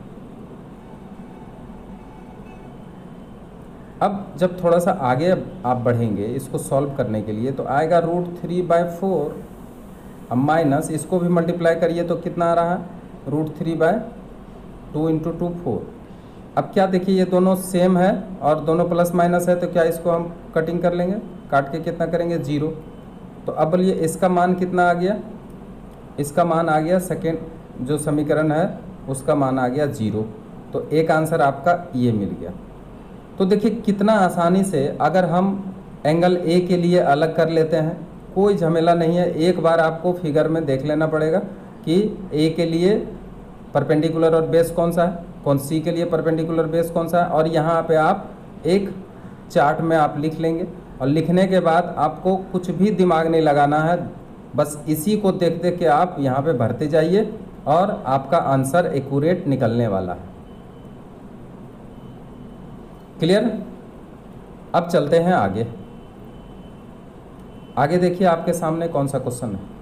अब जब थोड़ा सा आगे आप बढ़ेंगे इसको सॉल्व करने के लिए, तो आएगा रूट थ्री बाई फोर, अब माइनस इसको भी मल्टीप्लाई करिए तो कितना आ रहा है, root three by two into two four. अब क्या देखिए ये दोनों सेम है और दोनों प्लस माइनस है, तो क्या इसको हम कटिंग कर लेंगे, काट के कितना करेंगे जीरो। तो अब बोलिए इसका मान कितना आ गया, इसका मान आ गया सेकेंड जो समीकरण है उसका मान आ गया जीरो। तो एक आंसर आपका ये मिल गया। तो देखिए कितना आसानी से अगर हम एंगल ए के लिए अलग कर लेते हैं, कोई झमेला नहीं है। एक बार आपको फिगर में देख लेना पड़ेगा कि ए के लिए परपेंडिकुलर और बेस कौन सा है, कौन सी के लिए परपेंडिकुलर बेस कौन सा है, और यहाँ पे आप एक चार्ट में आप लिख लेंगे। और लिखने के बाद आपको कुछ भी दिमाग नहीं लगाना है, बस इसी को देख देख के आप यहाँ पे भरते जाइए और आपका आंसर एक्यूरेट निकलने वाला है। क्लियर। अब चलते हैं आगे। आगे देखिए आपके सामने कौन सा क्वेश्चन है।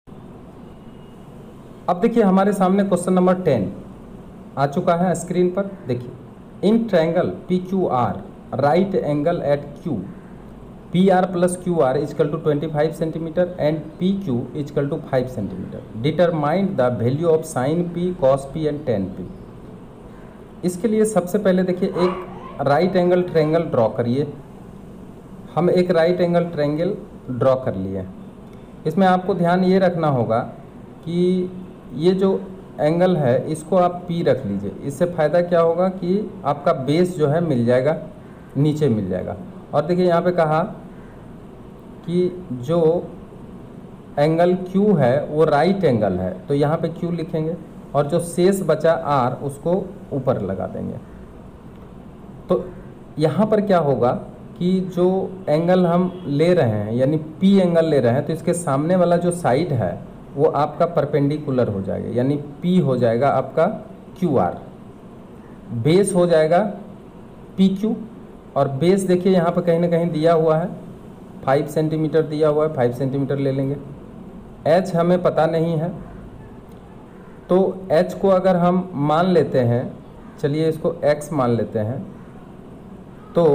अब देखिए हमारे सामने क्वेश्चन नंबर टेन आ चुका है स्क्रीन पर। देखिए in triangle P Q R right angle at Q P R plus Q R is equal to twenty five centimetre and P Q is equal to five centimetre. Determine the value of sine P cos P and tan P. इसके लिए सबसे पहले देखिए एक राइट एंगल ट्रायंगल ड्रॉ करिए। हम एक राइट एंगल ट्रायंगल ड्रॉ कर लिए। इसमें आपको ध्यान ये रखना होगा कि ये जो एंगल है इसको आप पी रख लीजिए। इससे फ़ायदा क्या होगा कि आपका बेस जो है मिल जाएगा, नीचे मिल जाएगा। और देखिए यहाँ पे कहा कि जो एंगल Q है वो राइट एंगल है, तो यहाँ पे Q लिखेंगे और जो शेष बचा R उसको ऊपर लगा देंगे। तो यहाँ पर क्या होगा कि जो एंगल हम ले रहे हैं यानी P एंगल ले रहे हैं, तो इसके सामने वाला जो साइड है वो आपका परपेंडिकुलर हो जाएगा, यानी P हो जाएगा आपका क्यू आर, बेस हो जाएगा पी क्यू। और बेस देखिए यहाँ पर कहीं ना कहीं दिया हुआ है, फाइव सेंटीमीटर दिया हुआ है, फाइव सेंटीमीटर ले लेंगे। H हमें पता नहीं है, तो H को अगर हम मान लेते हैं, चलिए इसको X मान लेते हैं, तो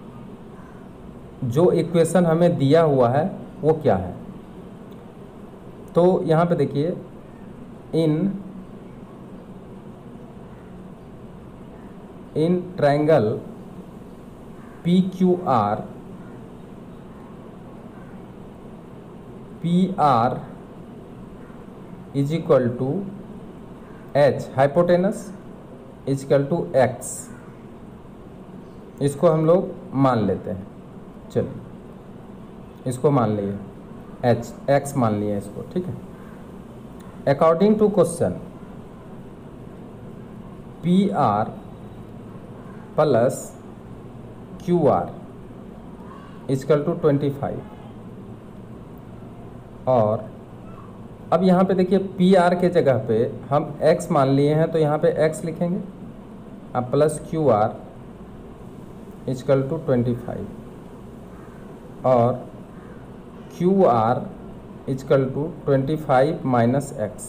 जो इक्वेशन हमें दिया हुआ है वो क्या है। तो यहाँ पे देखिए in in triangle P Q R P R is equal to H hypotenuse is equal to X, इसको हम लोग मान लेते हैं। चलिए इसको मान लिए एच एक्स मान लिए इसको, ठीक है। According to question P R plus Q R is equal to twenty five. और अब यहाँ पे देखिए पी आर के जगह पे हम x मान लिए हैं, तो यहाँ पे x लिखेंगे, अब plus Q R is equal to twenty five और Q R is equal to twenty five minus X.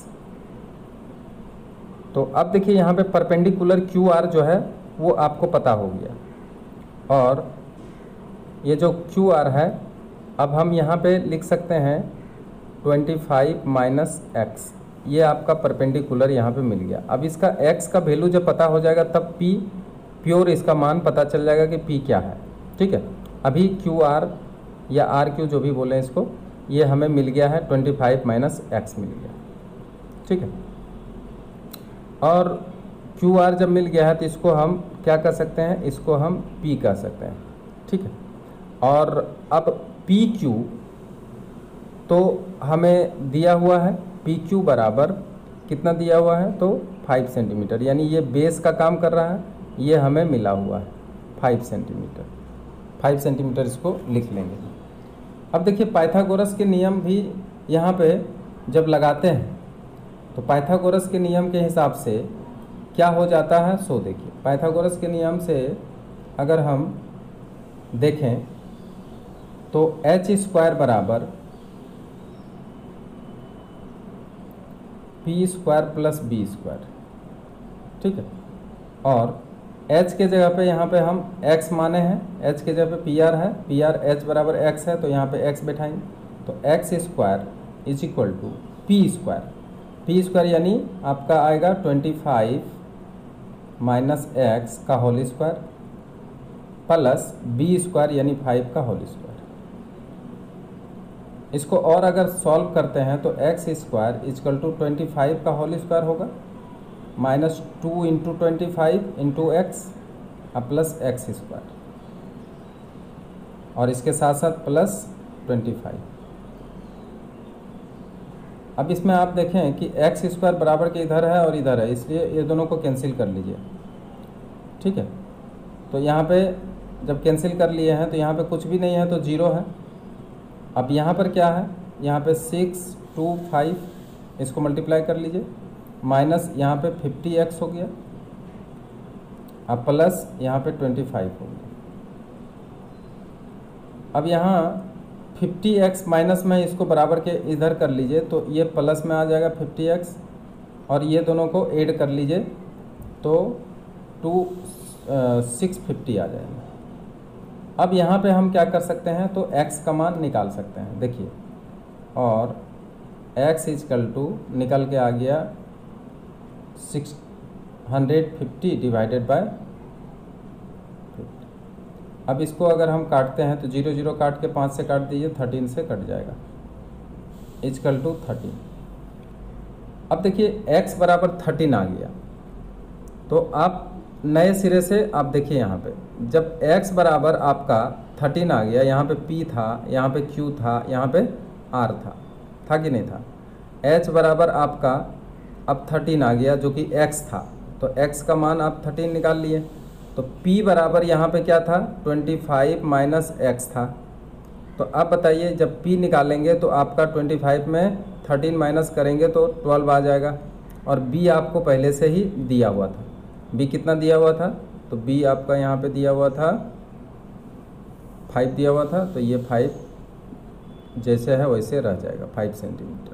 तो अब देखिए यहाँ पे परपेंडिकुलर क्यू आर जो है वो आपको पता हो गया, और ये जो क्यू आर है अब हम यहाँ पे लिख सकते हैं ट्वेंटी फाइव माइनस एक्स, ये आपका परपेंडिकुलर यहाँ पे मिल गया। अब इसका x का वैल्यू जब पता हो जाएगा तब p प्योर इसका मान पता चल जाएगा कि p क्या है, ठीक है। अभी क्यू आर या आर क्यू जो भी बोलें इसको, ये हमें मिल गया है ट्वेंटी फाइव माइनस एक्स मिल गया, ठीक है। और क्यू आर जब मिल गया है तो इसको हम क्या कर सकते हैं, इसको हम पी कह सकते हैं, ठीक है। और अब पी क्यू तो हमें दिया हुआ है, पी क्यू बराबर कितना दिया हुआ है, तो फाइव सेंटीमीटर, यानी ये बेस का काम कर रहा है, ये हमें मिला हुआ है फाइव सेंटीमीटर। फाइव सेंटीमीटर इसको लिख लेंगे। अब देखिए पाइथागोरस के नियम भी यहाँ पे जब लगाते हैं तो पाइथागोरस के नियम के हिसाब से क्या हो जाता है, सो देखिए पाइथागोरस के नियम से अगर हम देखें तो एच स्क्वायर बराबर P square plus B square, ठीक है। और h के जगह पे यहाँ पे हम x माने हैं, h के जगह पे पी आर है, पी आर एच बराबर x है, तो यहाँ पे x बैठाएंगे, तो x square is equal to P square, P square यानी आपका आएगा ट्वेंटी फाइव माइनस एक्स का whole square plus B square यानी फाइव का होल स्क्वायर। इसको और अगर सॉल्व करते हैं तो x square is equal to twenty five का होल स्क्वायर होगा minus two into twenty five into x plus x square, और इसके साथ साथ प्लस ट्वेंटी फाइव। अब इसमें आप देखें कि एक्स स्क्वायर बराबर के इधर है और इधर है, इसलिए ये दोनों को कैंसिल कर लीजिए, ठीक है। तो यहाँ पे जब कैंसिल कर लिए हैं तो यहाँ पे कुछ भी नहीं है तो जीरो है। अब यहाँ पर क्या है, यहाँ पे सिक्स टू फाइव, इसको मल्टीप्लाई कर लीजिए, माइनस यहाँ पे फिफ्टी एक्स हो गया, अब प्लस यहाँ पे ट्वेंटी फाइव हो गया। अब यहाँ फिफ्टी एक्स माइनस में इसको बराबर के इधर कर लीजिए तो ये प्लस में आ जाएगा फिफ्टी एक्स, और ये दोनों को ऐड कर लीजिए तो टू सिक्स फिफ्टी आ जाएगा। अब यहाँ पे हम क्या कर सकते हैं, तो x का मान निकाल सकते हैं, देखिए, और x इजकल टू निकल के आ गया six hundred fifty divided by fifty. अब इसको अगर हम काटते हैं तो जीरो जीरो काट के पाँच से काट दीजिए, थर्टीन से कट जाएगा, इजकल टू थर्टीन। अब देखिए x बराबर थर्टीन आ गया, तो आप नए सिरे से आप देखिए यहाँ पे जब x बराबर आपका थर्टीन आ गया, यहाँ पे p था, यहाँ पे q था, यहाँ पे r था, था कि नहीं था। h बराबर आपका अब थर्टीन आ गया जो कि x था, तो x का मान आप थर्टीन निकाल लिए, तो p बराबर यहाँ पे क्या था, ट्वेंटी फाइव माइनस एक्स था। तो अब बताइए जब p निकालेंगे तो आपका ट्वेंटी फाइव में थर्टीन माइनस करेंगे तो ट्वेल्व आ जाएगा, और b आपको पहले से ही दिया हुआ था। b कितना दिया हुआ था, तो b आपका यहाँ पे दिया हुआ था फाइव दिया हुआ था, तो ये फाइव जैसे है वैसे रह जाएगा, फाइव सेंटीमीटर।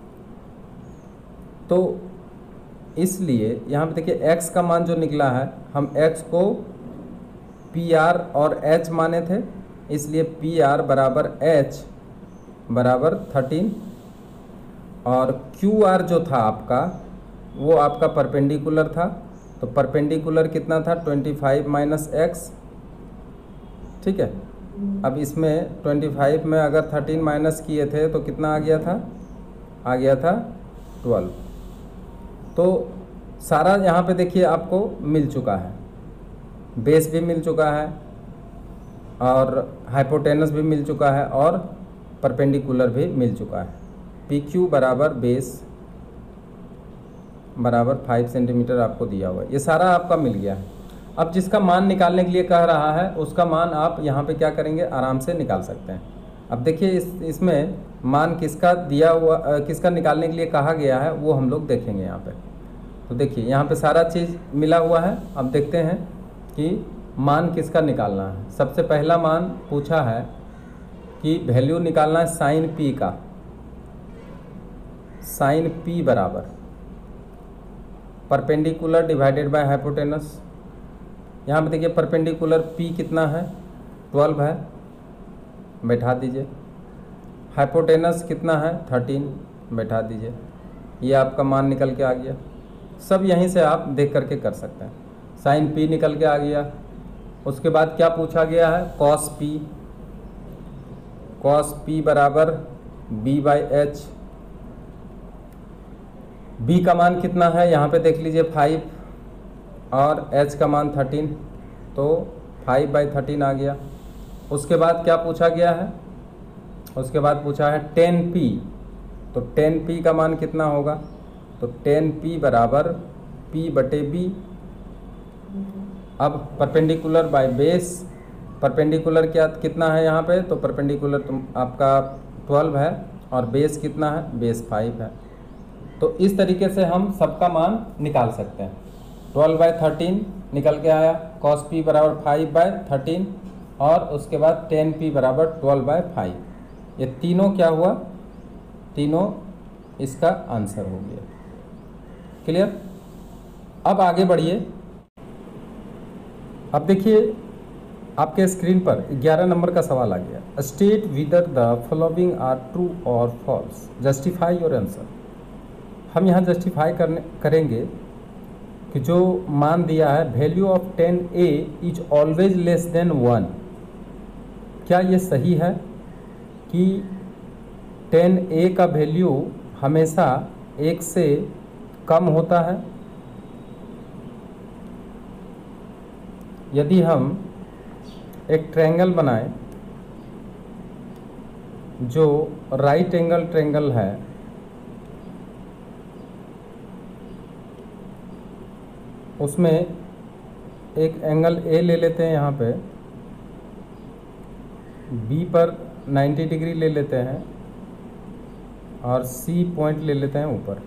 तो इसलिए यहाँ पे देखिए x का मान जो निकला है, हम x को पी आर और h माने थे, इसलिए पी आर बराबर h बराबर थर्टीन, और क्यू आर जो था आपका वो आपका परपेंडिकुलर था, तो परपेंडिकुलर कितना था, ट्वेंटी फाइव माइनस एक्स, ठीक है। अब इसमें ट्वेंटी फाइव में अगर थर्टीन माइनस किए थे तो कितना आ गया था, आ गया था ट्वेल्व। तो सारा यहाँ पे देखिए आपको मिल चुका है, बेस भी मिल चुका है और हाइपोटेनस भी मिल चुका है और परपेंडिकुलर भी मिल चुका है। पी क्यू बराबर बेस बराबर फाइव सेंटीमीटर आपको दिया हुआ है, ये सारा आपका मिल गया है। अब जिसका मान निकालने के लिए कह रहा है उसका मान आप यहाँ पे क्या करेंगे, आराम से निकाल सकते हैं। अब देखिए इस इसमें मान किसका दिया हुआ, किसका निकालने के लिए कहा गया है वो हम लोग देखेंगे यहाँ पे। तो देखिए यहाँ पे सारा चीज़ मिला हुआ है। अब देखते हैं कि मान किसका निकालना है। सबसे पहला मान पूछा है कि वैल्यू निकालना है साइन पी का। साइन पी बराबर परपेंडिकुलर डिवाइडेड बाय हाइपोटेनस। यहाँ पे देखिए परपेंडिकुलर पी कितना है, ट्वेल्व है, बैठा दीजिए। हाइपोटेनस कितना है, थर्टीन, बैठा दीजिए। ये आपका मान निकल के आ गया। सब यहीं से आप देख करके कर सकते हैं। साइन पी निकल के आ गया। उसके बाद क्या पूछा गया है, कॉस पी। कॉस पी बराबर बी बाई एच। बी का मान कितना है, यहाँ पे देख लीजिए फाइव, और h का मान थर्टीन, तो फाइव बाई थर्टीन आ गया। उसके बाद क्या पूछा गया है, उसके बाद पूछा है टेन पी, तो टेन पी का मान कितना होगा, तो टेन पी बराबर p बटे बी। अब परपेंडिकुलर बाय बेस, परपेंडिकुलर क्या कितना है यहाँ पे, तो परपेंडिकुलर तुम आपका ट्वेल्व है और बेस कितना है, बेस फाइव है। तो इस तरीके से हम सबका मान निकाल सकते हैं। ट्वेल्व बाई थर्टीन निकल के आया, कॉस पी बराबर फाइव बाई थर्टीन, और उसके बाद टेन पी बराबर ट्वेल्व बाई फाइव। ये तीनों क्या हुआ, तीनों इसका आंसर हो गया। क्लियर। अब आगे बढ़िए। अब देखिए आपके स्क्रीन पर ग्यारह नंबर का सवाल आ गया। State whether the following are true और फॉल्स, जस्टिफाई योर आंसर। हम यहाँ जस्टिफाई करने करेंगे कि जो मान दिया है value of tan A is always less than one, क्या ये सही है कि टेन ए का वैल्यू हमेशा एक से कम होता है। यदि हम एक ट्रायंगल बनाएं जो राइट एंगल ट्रायंगल है, उसमें एक एंगल ए ले लेते हैं, यहाँ पे बी पर नाइन्टी डिग्री ले लेते हैं और सी पॉइंट ले लेते हैं ऊपर।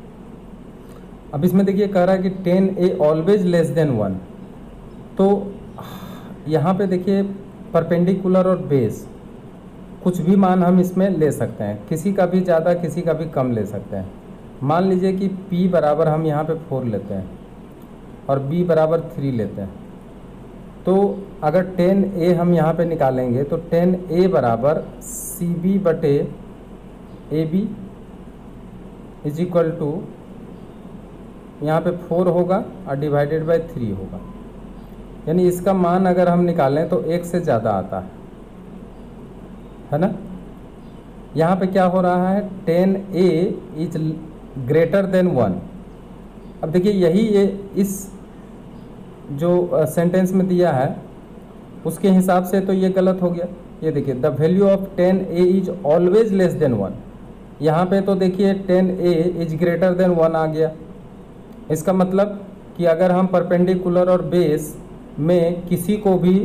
अब इसमें देखिए कह रहा है कि tan A always less than one, तो यहाँ पे देखिए परपेंडिकुलर और बेस कुछ भी मान हम इसमें ले सकते हैं, किसी का भी ज़्यादा किसी का भी कम ले सकते हैं। मान लीजिए कि P बराबर हम यहाँ पे फोर लेते हैं और B बराबर थ्री लेते हैं, तो अगर टेन ए हम यहाँ पे निकालेंगे तो टेन ए बराबर सी बी बटे A B is equal to यहाँ पे फोर होगा और डिवाइडेड बाय थ्री होगा। यानी इसका मान अगर हम निकालें तो एक से ज़्यादा आता है, है ना। यहाँ पे क्या हो रहा है, tan A is greater than one. अब देखिए यही ये इस जो सेंटेंस में दिया है उसके हिसाब से तो ये गलत हो गया। ये देखिए the value of tan A is always less than one, यहाँ पे तो देखिए tan A is greater than one आ गया। इसका मतलब कि अगर हम परपेंडिकुलर और बेस में किसी को भी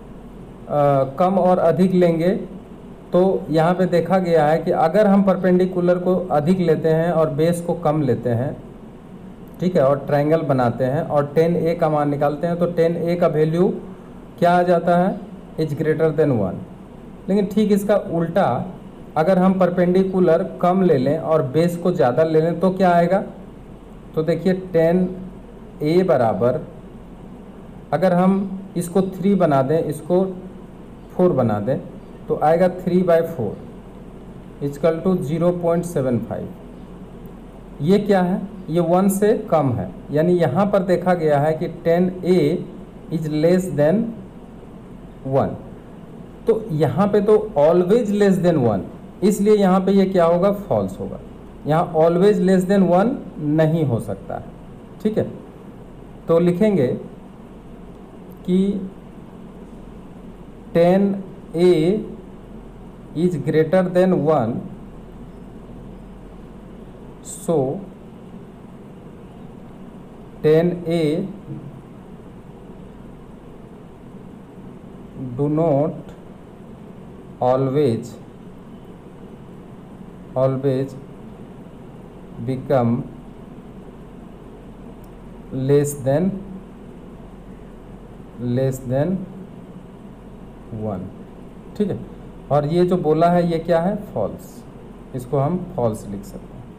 आ, कम और अधिक लेंगे तो यहाँ पे देखा गया है कि अगर हम परपेंडिकुलर को अधिक लेते हैं और बेस को कम लेते हैं, ठीक है, और ट्रायंगल बनाते हैं और टेन ए का मान निकालते हैं, तो टेन ए का वैल्यू क्या आ जाता है, इज ग्रेटर देन वन। लेकिन ठीक इसका उल्टा, अगर हम परपेंडिकुलर कम ले लें और बेस को ज़्यादा ले लें तो क्या आएगा, तो देखिए टेन ए बराबर, अगर हम इसको थ्री बना दें इसको फोर बना दें तो आएगा three by four is equal to zero point seven five. ये क्या है, ये वन से कम है, यानी यहाँ पर देखा गया है कि tan A is less than one. तो यहाँ पे तो ऑलवेज लेस देन वन, इसलिए यहाँ पे ये क्या होगा, फॉल्स होगा। यहाँ ऑलवेज लेस देन वन नहीं हो सकता है, ठीक है। तो लिखेंगे कि tan A is greater than one, so tan A do not always always become less than less than one, ठीक है। और ये जो बोला है ये क्या है, फॉल्स, इसको हम फॉल्स लिख सकते हैं,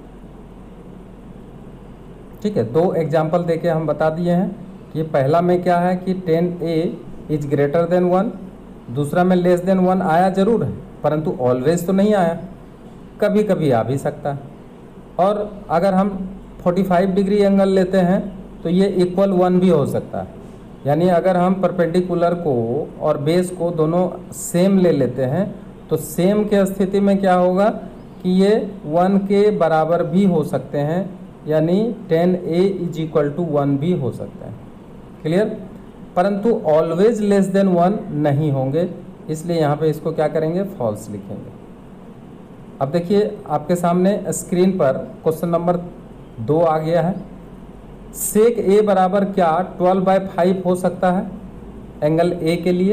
ठीक है। दो एग्जाम्पल देके हम बता दिए हैं कि पहला में क्या है कि tan A is greater than one, दूसरा में लेस देन वन आया जरूर है परंतु ऑलवेज तो नहीं आया, कभी कभी आ भी सकता है। और अगर हम पैंतालीस डिग्री एंगल लेते हैं तो ये इक्वल वन भी हो सकता है, यानी अगर हम परपेंडिकुलर को और बेस को दोनों सेम ले लेते हैं तो सेम के स्थिति में क्या होगा कि ये वन के बराबर भी हो सकते हैं यानी tan A is equal to one भी हो सकता है। क्लियर? परंतु ऑलवेज लेस देन वन नहीं होंगे, इसलिए यहाँ पे इसको क्या करेंगे, फॉल्स लिखेंगे। अब देखिए आपके सामने स्क्रीन पर क्वेश्चन नंबर दो आ गया है। सेक ए बराबर क्या ट्वेल्व बाई फाइव हो सकता है एंगल ए के लिए?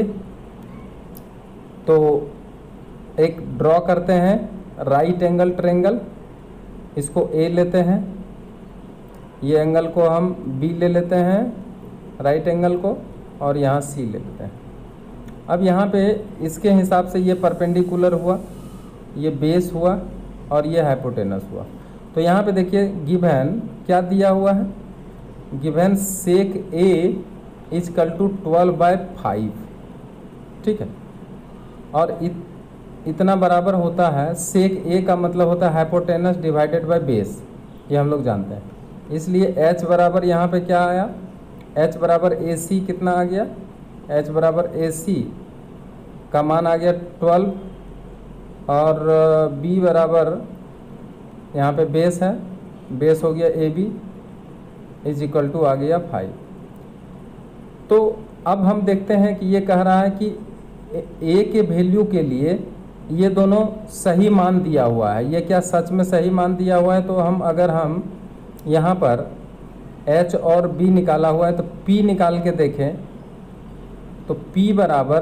तो एक ड्रॉ करते हैं राइट एंगल ट्रेंगल, इसको ए लेते हैं, ये एंगल को हम बी ले लेते हैं राइट एंगल को, और यहाँ सी ले लेते हैं। अब यहाँ पे इसके हिसाब से ये परपेंडिकुलर हुआ, ये बेस हुआ और ये हाइपोटेनस हुआ। तो यहाँ पे देखिए गिवन क्या दिया हुआ है, given sec A is equal to twelve by five, ठीक है। और इत, इतना बराबर होता है, सेक ए का मतलब होता है हाइपोटेनस डिवाइडेड बाय बेस, ये हम लोग जानते हैं। इसलिए h बराबर यहाँ पे क्या आया, h बराबर ए सी कितना आ गया, h बराबर ए सी का मान आ गया ट्वेल्व, और b बराबर यहाँ पे बेस है, बेस हो गया A B is equal to आ गया फाइव। तो अब हम देखते हैं कि ये कह रहा है कि a के वैल्यू के लिए ये दोनों सही मान दिया हुआ है। ये क्या सच में सही मान दिया हुआ है? तो हम अगर हम यहाँ पर h और b निकाला हुआ है तो p निकाल के देखें तो p बराबर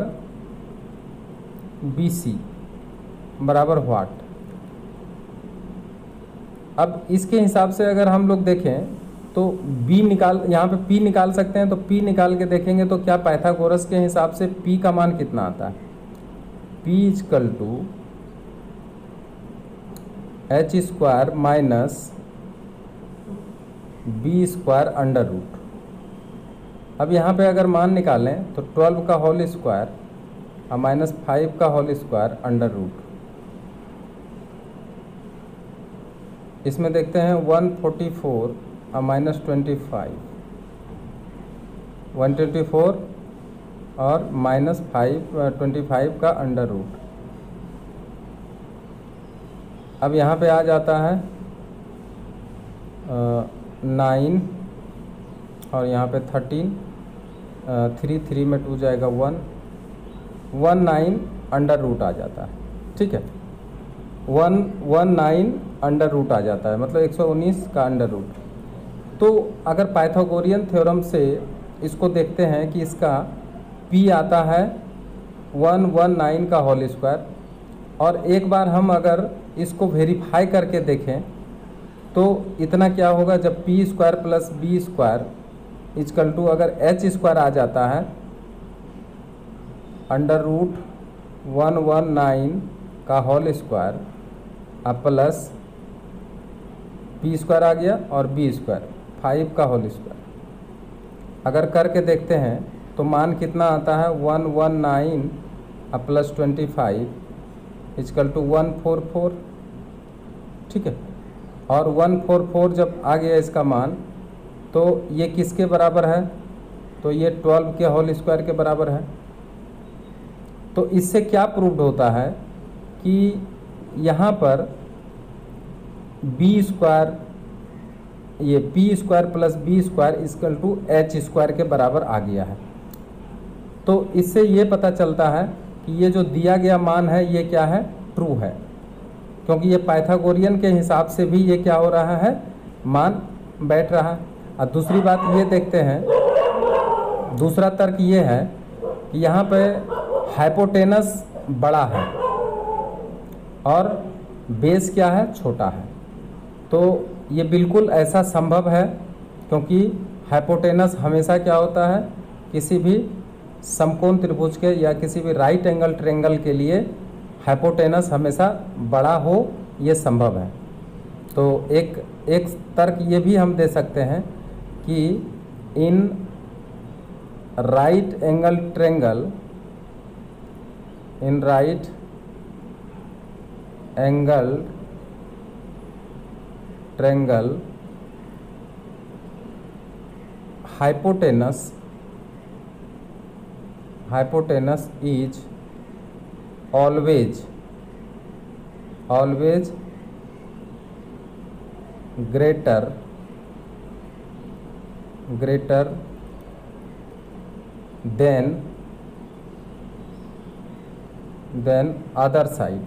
बी सी बराबर व्हाट। अब इसके हिसाब से अगर हम लोग देखें तो b निकाल, यहाँ पे p निकाल सकते हैं, तो p निकाल के देखेंगे तो क्या पाइथागोरस के हिसाब से p का मान कितना आता है, p is equal to H square minus B square under root. अब यहाँ पे अगर मान निकालें तो ट्वेल्व का होल स्क्वायर और माइनस फाइव का होल स्क्वायर अंडर रूट। इसमें देखते हैं वन फोर्टी फोर और minus twenty five, one twenty four और माइनस फाइव ट्वेंटी फाइव का अंडर रूट। अब यहाँ पे आ जाता है नाइन और यहाँ पे थर्टीन, थ्री थ्री में टू जाएगा one, one nine under root आ जाता है, ठीक है। One one nine under root आ जाता है, मतलब एक सौ उन्नीस का अंडर रूट। तो अगर पाइथागोरियन थ्योरम से इसको देखते हैं कि इसका p आता है वन वन नाइन का होल स्क्वायर, और एक बार हम अगर इसको वेरीफाई करके देखें तो इतना क्या होगा, जब P square plus B square is equal to अगर एच स्क्वायर आ जाता है under root one one nine का होल स्क्वायर अब प्लस पी स्क्वायर आ गया और बी स्क्वायर फाइव का होल स्क्वायर, अगर करके देखते हैं तो मान कितना आता है वन वन नाइन अब plus twenty five is equal to one four four, ठीक है। और वन फोर फोर जब आ गया इसका मान, तो ये किसके बराबर है, तो ये ट्वेल्व के होल स्क्वायर के बराबर है। तो इससे क्या प्रूव्ड होता है कि यहाँ पर बी स्क्वायर, ये P square plus B square equal to H square के बराबर आ गया है। तो इससे ये पता चलता है कि ये जो दिया गया मान है ये क्या है, ट्रू है, क्योंकि ये पाइथागोरियन के हिसाब से भी ये क्या हो रहा है, मान बैठ रहा है। और दूसरी बात ये देखते हैं, दूसरा तर्क ये है कि यहाँ पे हाइपोटेनस बड़ा है और बेस क्या है, छोटा है। तो ये बिल्कुल ऐसा संभव है, क्योंकि हाइपोटेनस हमेशा क्या होता है, किसी भी समकोण त्रिभुज के या किसी भी राइट एंगल ट्रायंगल के लिए हाइपोटेनस हमेशा बड़ा हो, ये संभव है। तो एक एक तर्क ये भी हम दे सकते हैं कि in right angle triangle, in right angle triangle hypotenuse hypotenuse is always always greater greater than than other side,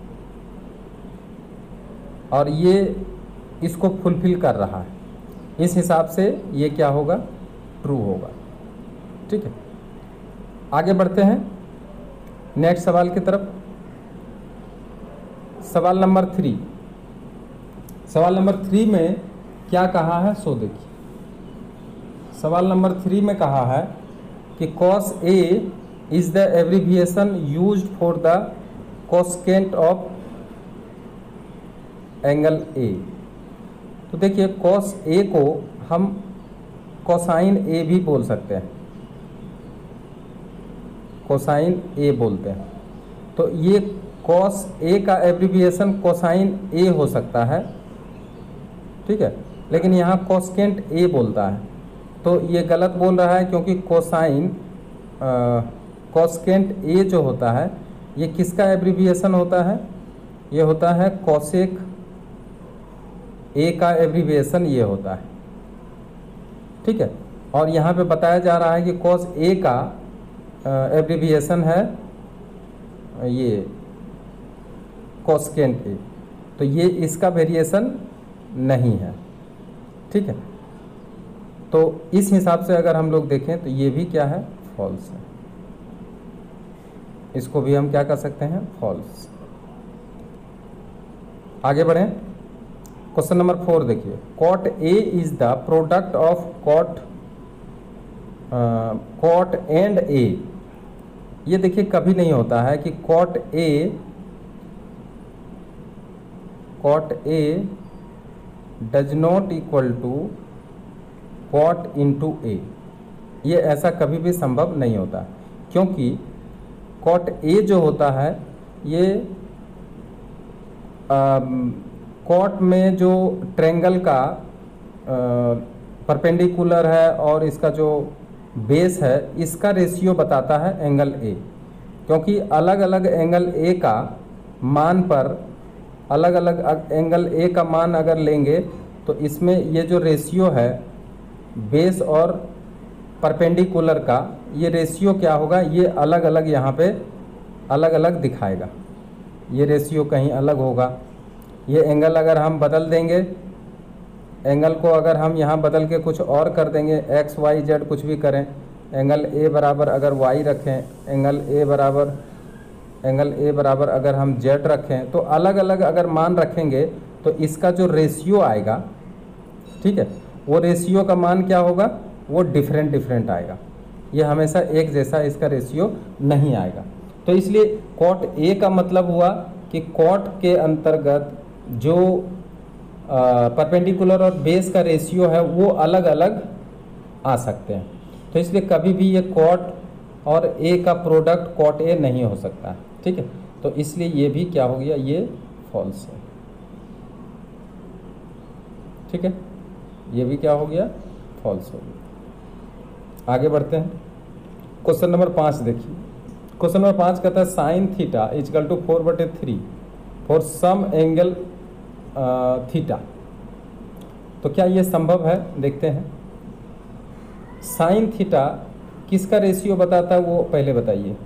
और ये इसको फुलफिल कर रहा है, इस हिसाब से ये क्या होगा, ट्रू होगा। ठीक है, आगे बढ़ते हैं नेक्स्ट सवाल की तरफ। सवाल नंबर थ्री, सवाल नंबर थ्री में क्या कहा है सो देखिए। सवाल नंबर थ्री में कहा है कि cos A is the abbreviation used for the cosecant of angle A। तो देखिए cos A को हम कोसाइन A भी बोल सकते हैं, कोसाइन A बोलते हैं। तो ये cos A का एब्रीविएशन कोसाइन A हो सकता है, ठीक है, लेकिन यहाँ कोसेकेंट A बोलता है, तो ये गलत बोल रहा है, क्योंकि कोसाइन कोसेकेंट A जो होता है ये किसका एब्रीविएशन होता है, ये होता है कोसेक A का एब्रीविएशन ये होता है। ठीक है, और यहाँ पे बताया जा रहा है कि cos A का एब्रीविएशन है ये कोसेकेंट A, तो ये इसका वेरिएशन नहीं है। ठीक है, तो इस हिसाब से अगर हम लोग देखें तो ये भी क्या है, फॉल्स है, इसको भी हम क्या कर सकते हैं, फॉल्स। आगे बढ़ें, क्वेश्चन नंबर फोर देखिए। Cot A is the product of cot cot and A. ये देखिए कभी नहीं होता है कि cot A cot A does not equal to cot into A, ये ऐसा कभी भी संभव नहीं होता, क्योंकि कॉट ए जो होता है ये कॉट में जो ट्रेंगल का परपेंडिकुलर है और इसका जो बेस है इसका रेशियो बताता है एंगल ए, क्योंकि अलग अलग एंगल ए का मान पर अलग अलग एंगल ए का मान अगर लेंगे तो इसमें ये जो रेशियो है बेस और परपेंडिकुलर का, ये रेशियो क्या होगा, ये अलग अलग यहाँ पे अलग अलग दिखाएगा, ये रेशियो कहीं अलग होगा। ये एंगल अगर हम बदल देंगे, एंगल को अगर हम यहाँ बदल के कुछ और कर देंगे, एक्स वाई जेड कुछ भी करें, एंगल ए बराबर अगर वाई रखें, एंगल ए बराबर एंगल ए बराबर अगर हम जेड रखें, तो अलग अलग अगर मान रखेंगे तो इसका जो रेशियो आएगा, ठीक है, वो रेशियो का मान क्या होगा, वो डिफरेंट डिफरेंट आएगा, ये हमेशा एक जैसा इसका रेशियो नहीं आएगा। तो इसलिए कॉट ए का मतलब हुआ कि कॉट के अंतर्गत जो परपेंडिकुलर और बेस का रेशियो है वो अलग अलग आ सकते हैं। तो इसलिए कभी भी ये कॉट और ए का प्रोडक्ट कॉट ए नहीं हो सकता है। ठीक है, तो इसलिए ये भी क्या हो गया, ये फॉल्स है। ठीक है, ये भी क्या हो गया, फॉल्स हो गया। आगे बढ़ते हैं, क्वेश्चन नंबर पाँच देखिए। क्वेश्चन नंबर पाँच कहता है sine theta is equal to four बटे three for some angle theta. तो क्या ये संभव है, देखते हैं। साइन थीटा किसका रेशियो बताता है वो पहले बताइए।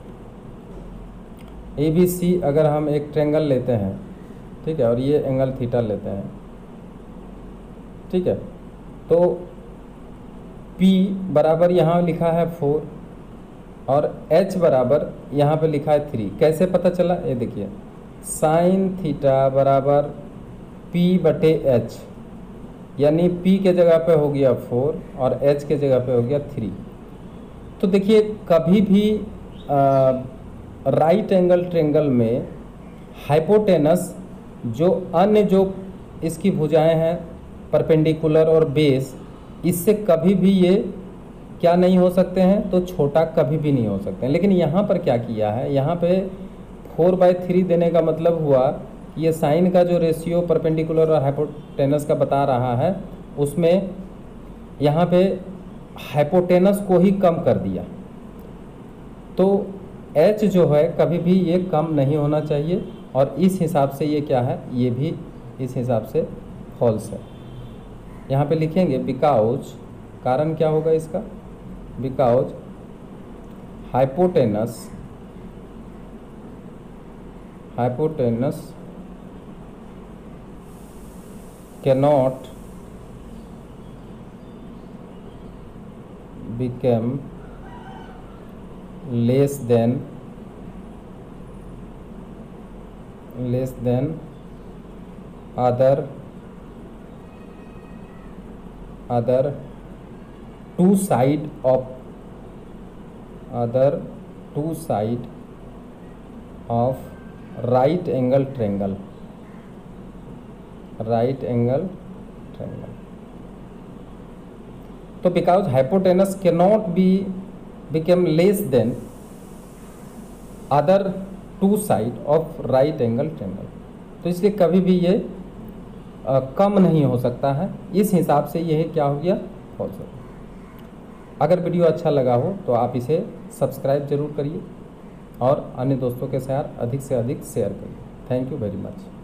ए बी सी अगर हम एक ट्रेंगल लेते हैं, ठीक है, और ये एंगल थीटा लेते हैं, ठीक है, तो P बराबर यहाँ लिखा है फोर और H बराबर यहाँ पे लिखा है थ्री। कैसे पता चला, ये देखिए, साइन थीटा बराबर P बटे H, यानी P के जगह पे हो गया फोर और H के जगह पे हो गया थ्री। तो देखिए कभी भी राइट एंगल ट्रेंगल में हाइपोटेनस जो अन्य जो इसकी भुजाएं हैं परपेंडिकुलर और बेस, इससे कभी भी ये क्या नहीं हो सकते हैं, तो छोटा कभी भी नहीं हो सकते हैं। लेकिन यहाँ पर क्या किया है, यहाँ पे फोर बाई थ्री देने का मतलब हुआ कि ये साइन का जो रेशियो परपेंडिकुलर और हाइपोटेनस का बता रहा है, उसमें यहाँ पे हाइपोटेनस को ही कम कर दिया। तो H जो है कभी भी ये कम नहीं होना चाहिए, और इस हिसाब से ये क्या है, ये भी इस हिसाब से फॉल्स है। यहाँ पे लिखेंगे बिकॉज कारण क्या होगा इसका? Because hypotenuse hypotenuse cannot become less than less than other other two side of other two side of right angle triangle right angle triangle. तो because hypotenuse can not be become less than other two side of right angle triangle, तो इसलिए कभी भी ये आ, कम नहीं हो सकता है। इस हिसाब से यह क्या हो गया? फॉल्स हो गया। अगर वीडियो अच्छा लगा हो तो आप इसे सब्सक्राइब जरूर करिए और अन्य दोस्तों के साथ अधिक से अधिक शेयर करिए। Thank you very much.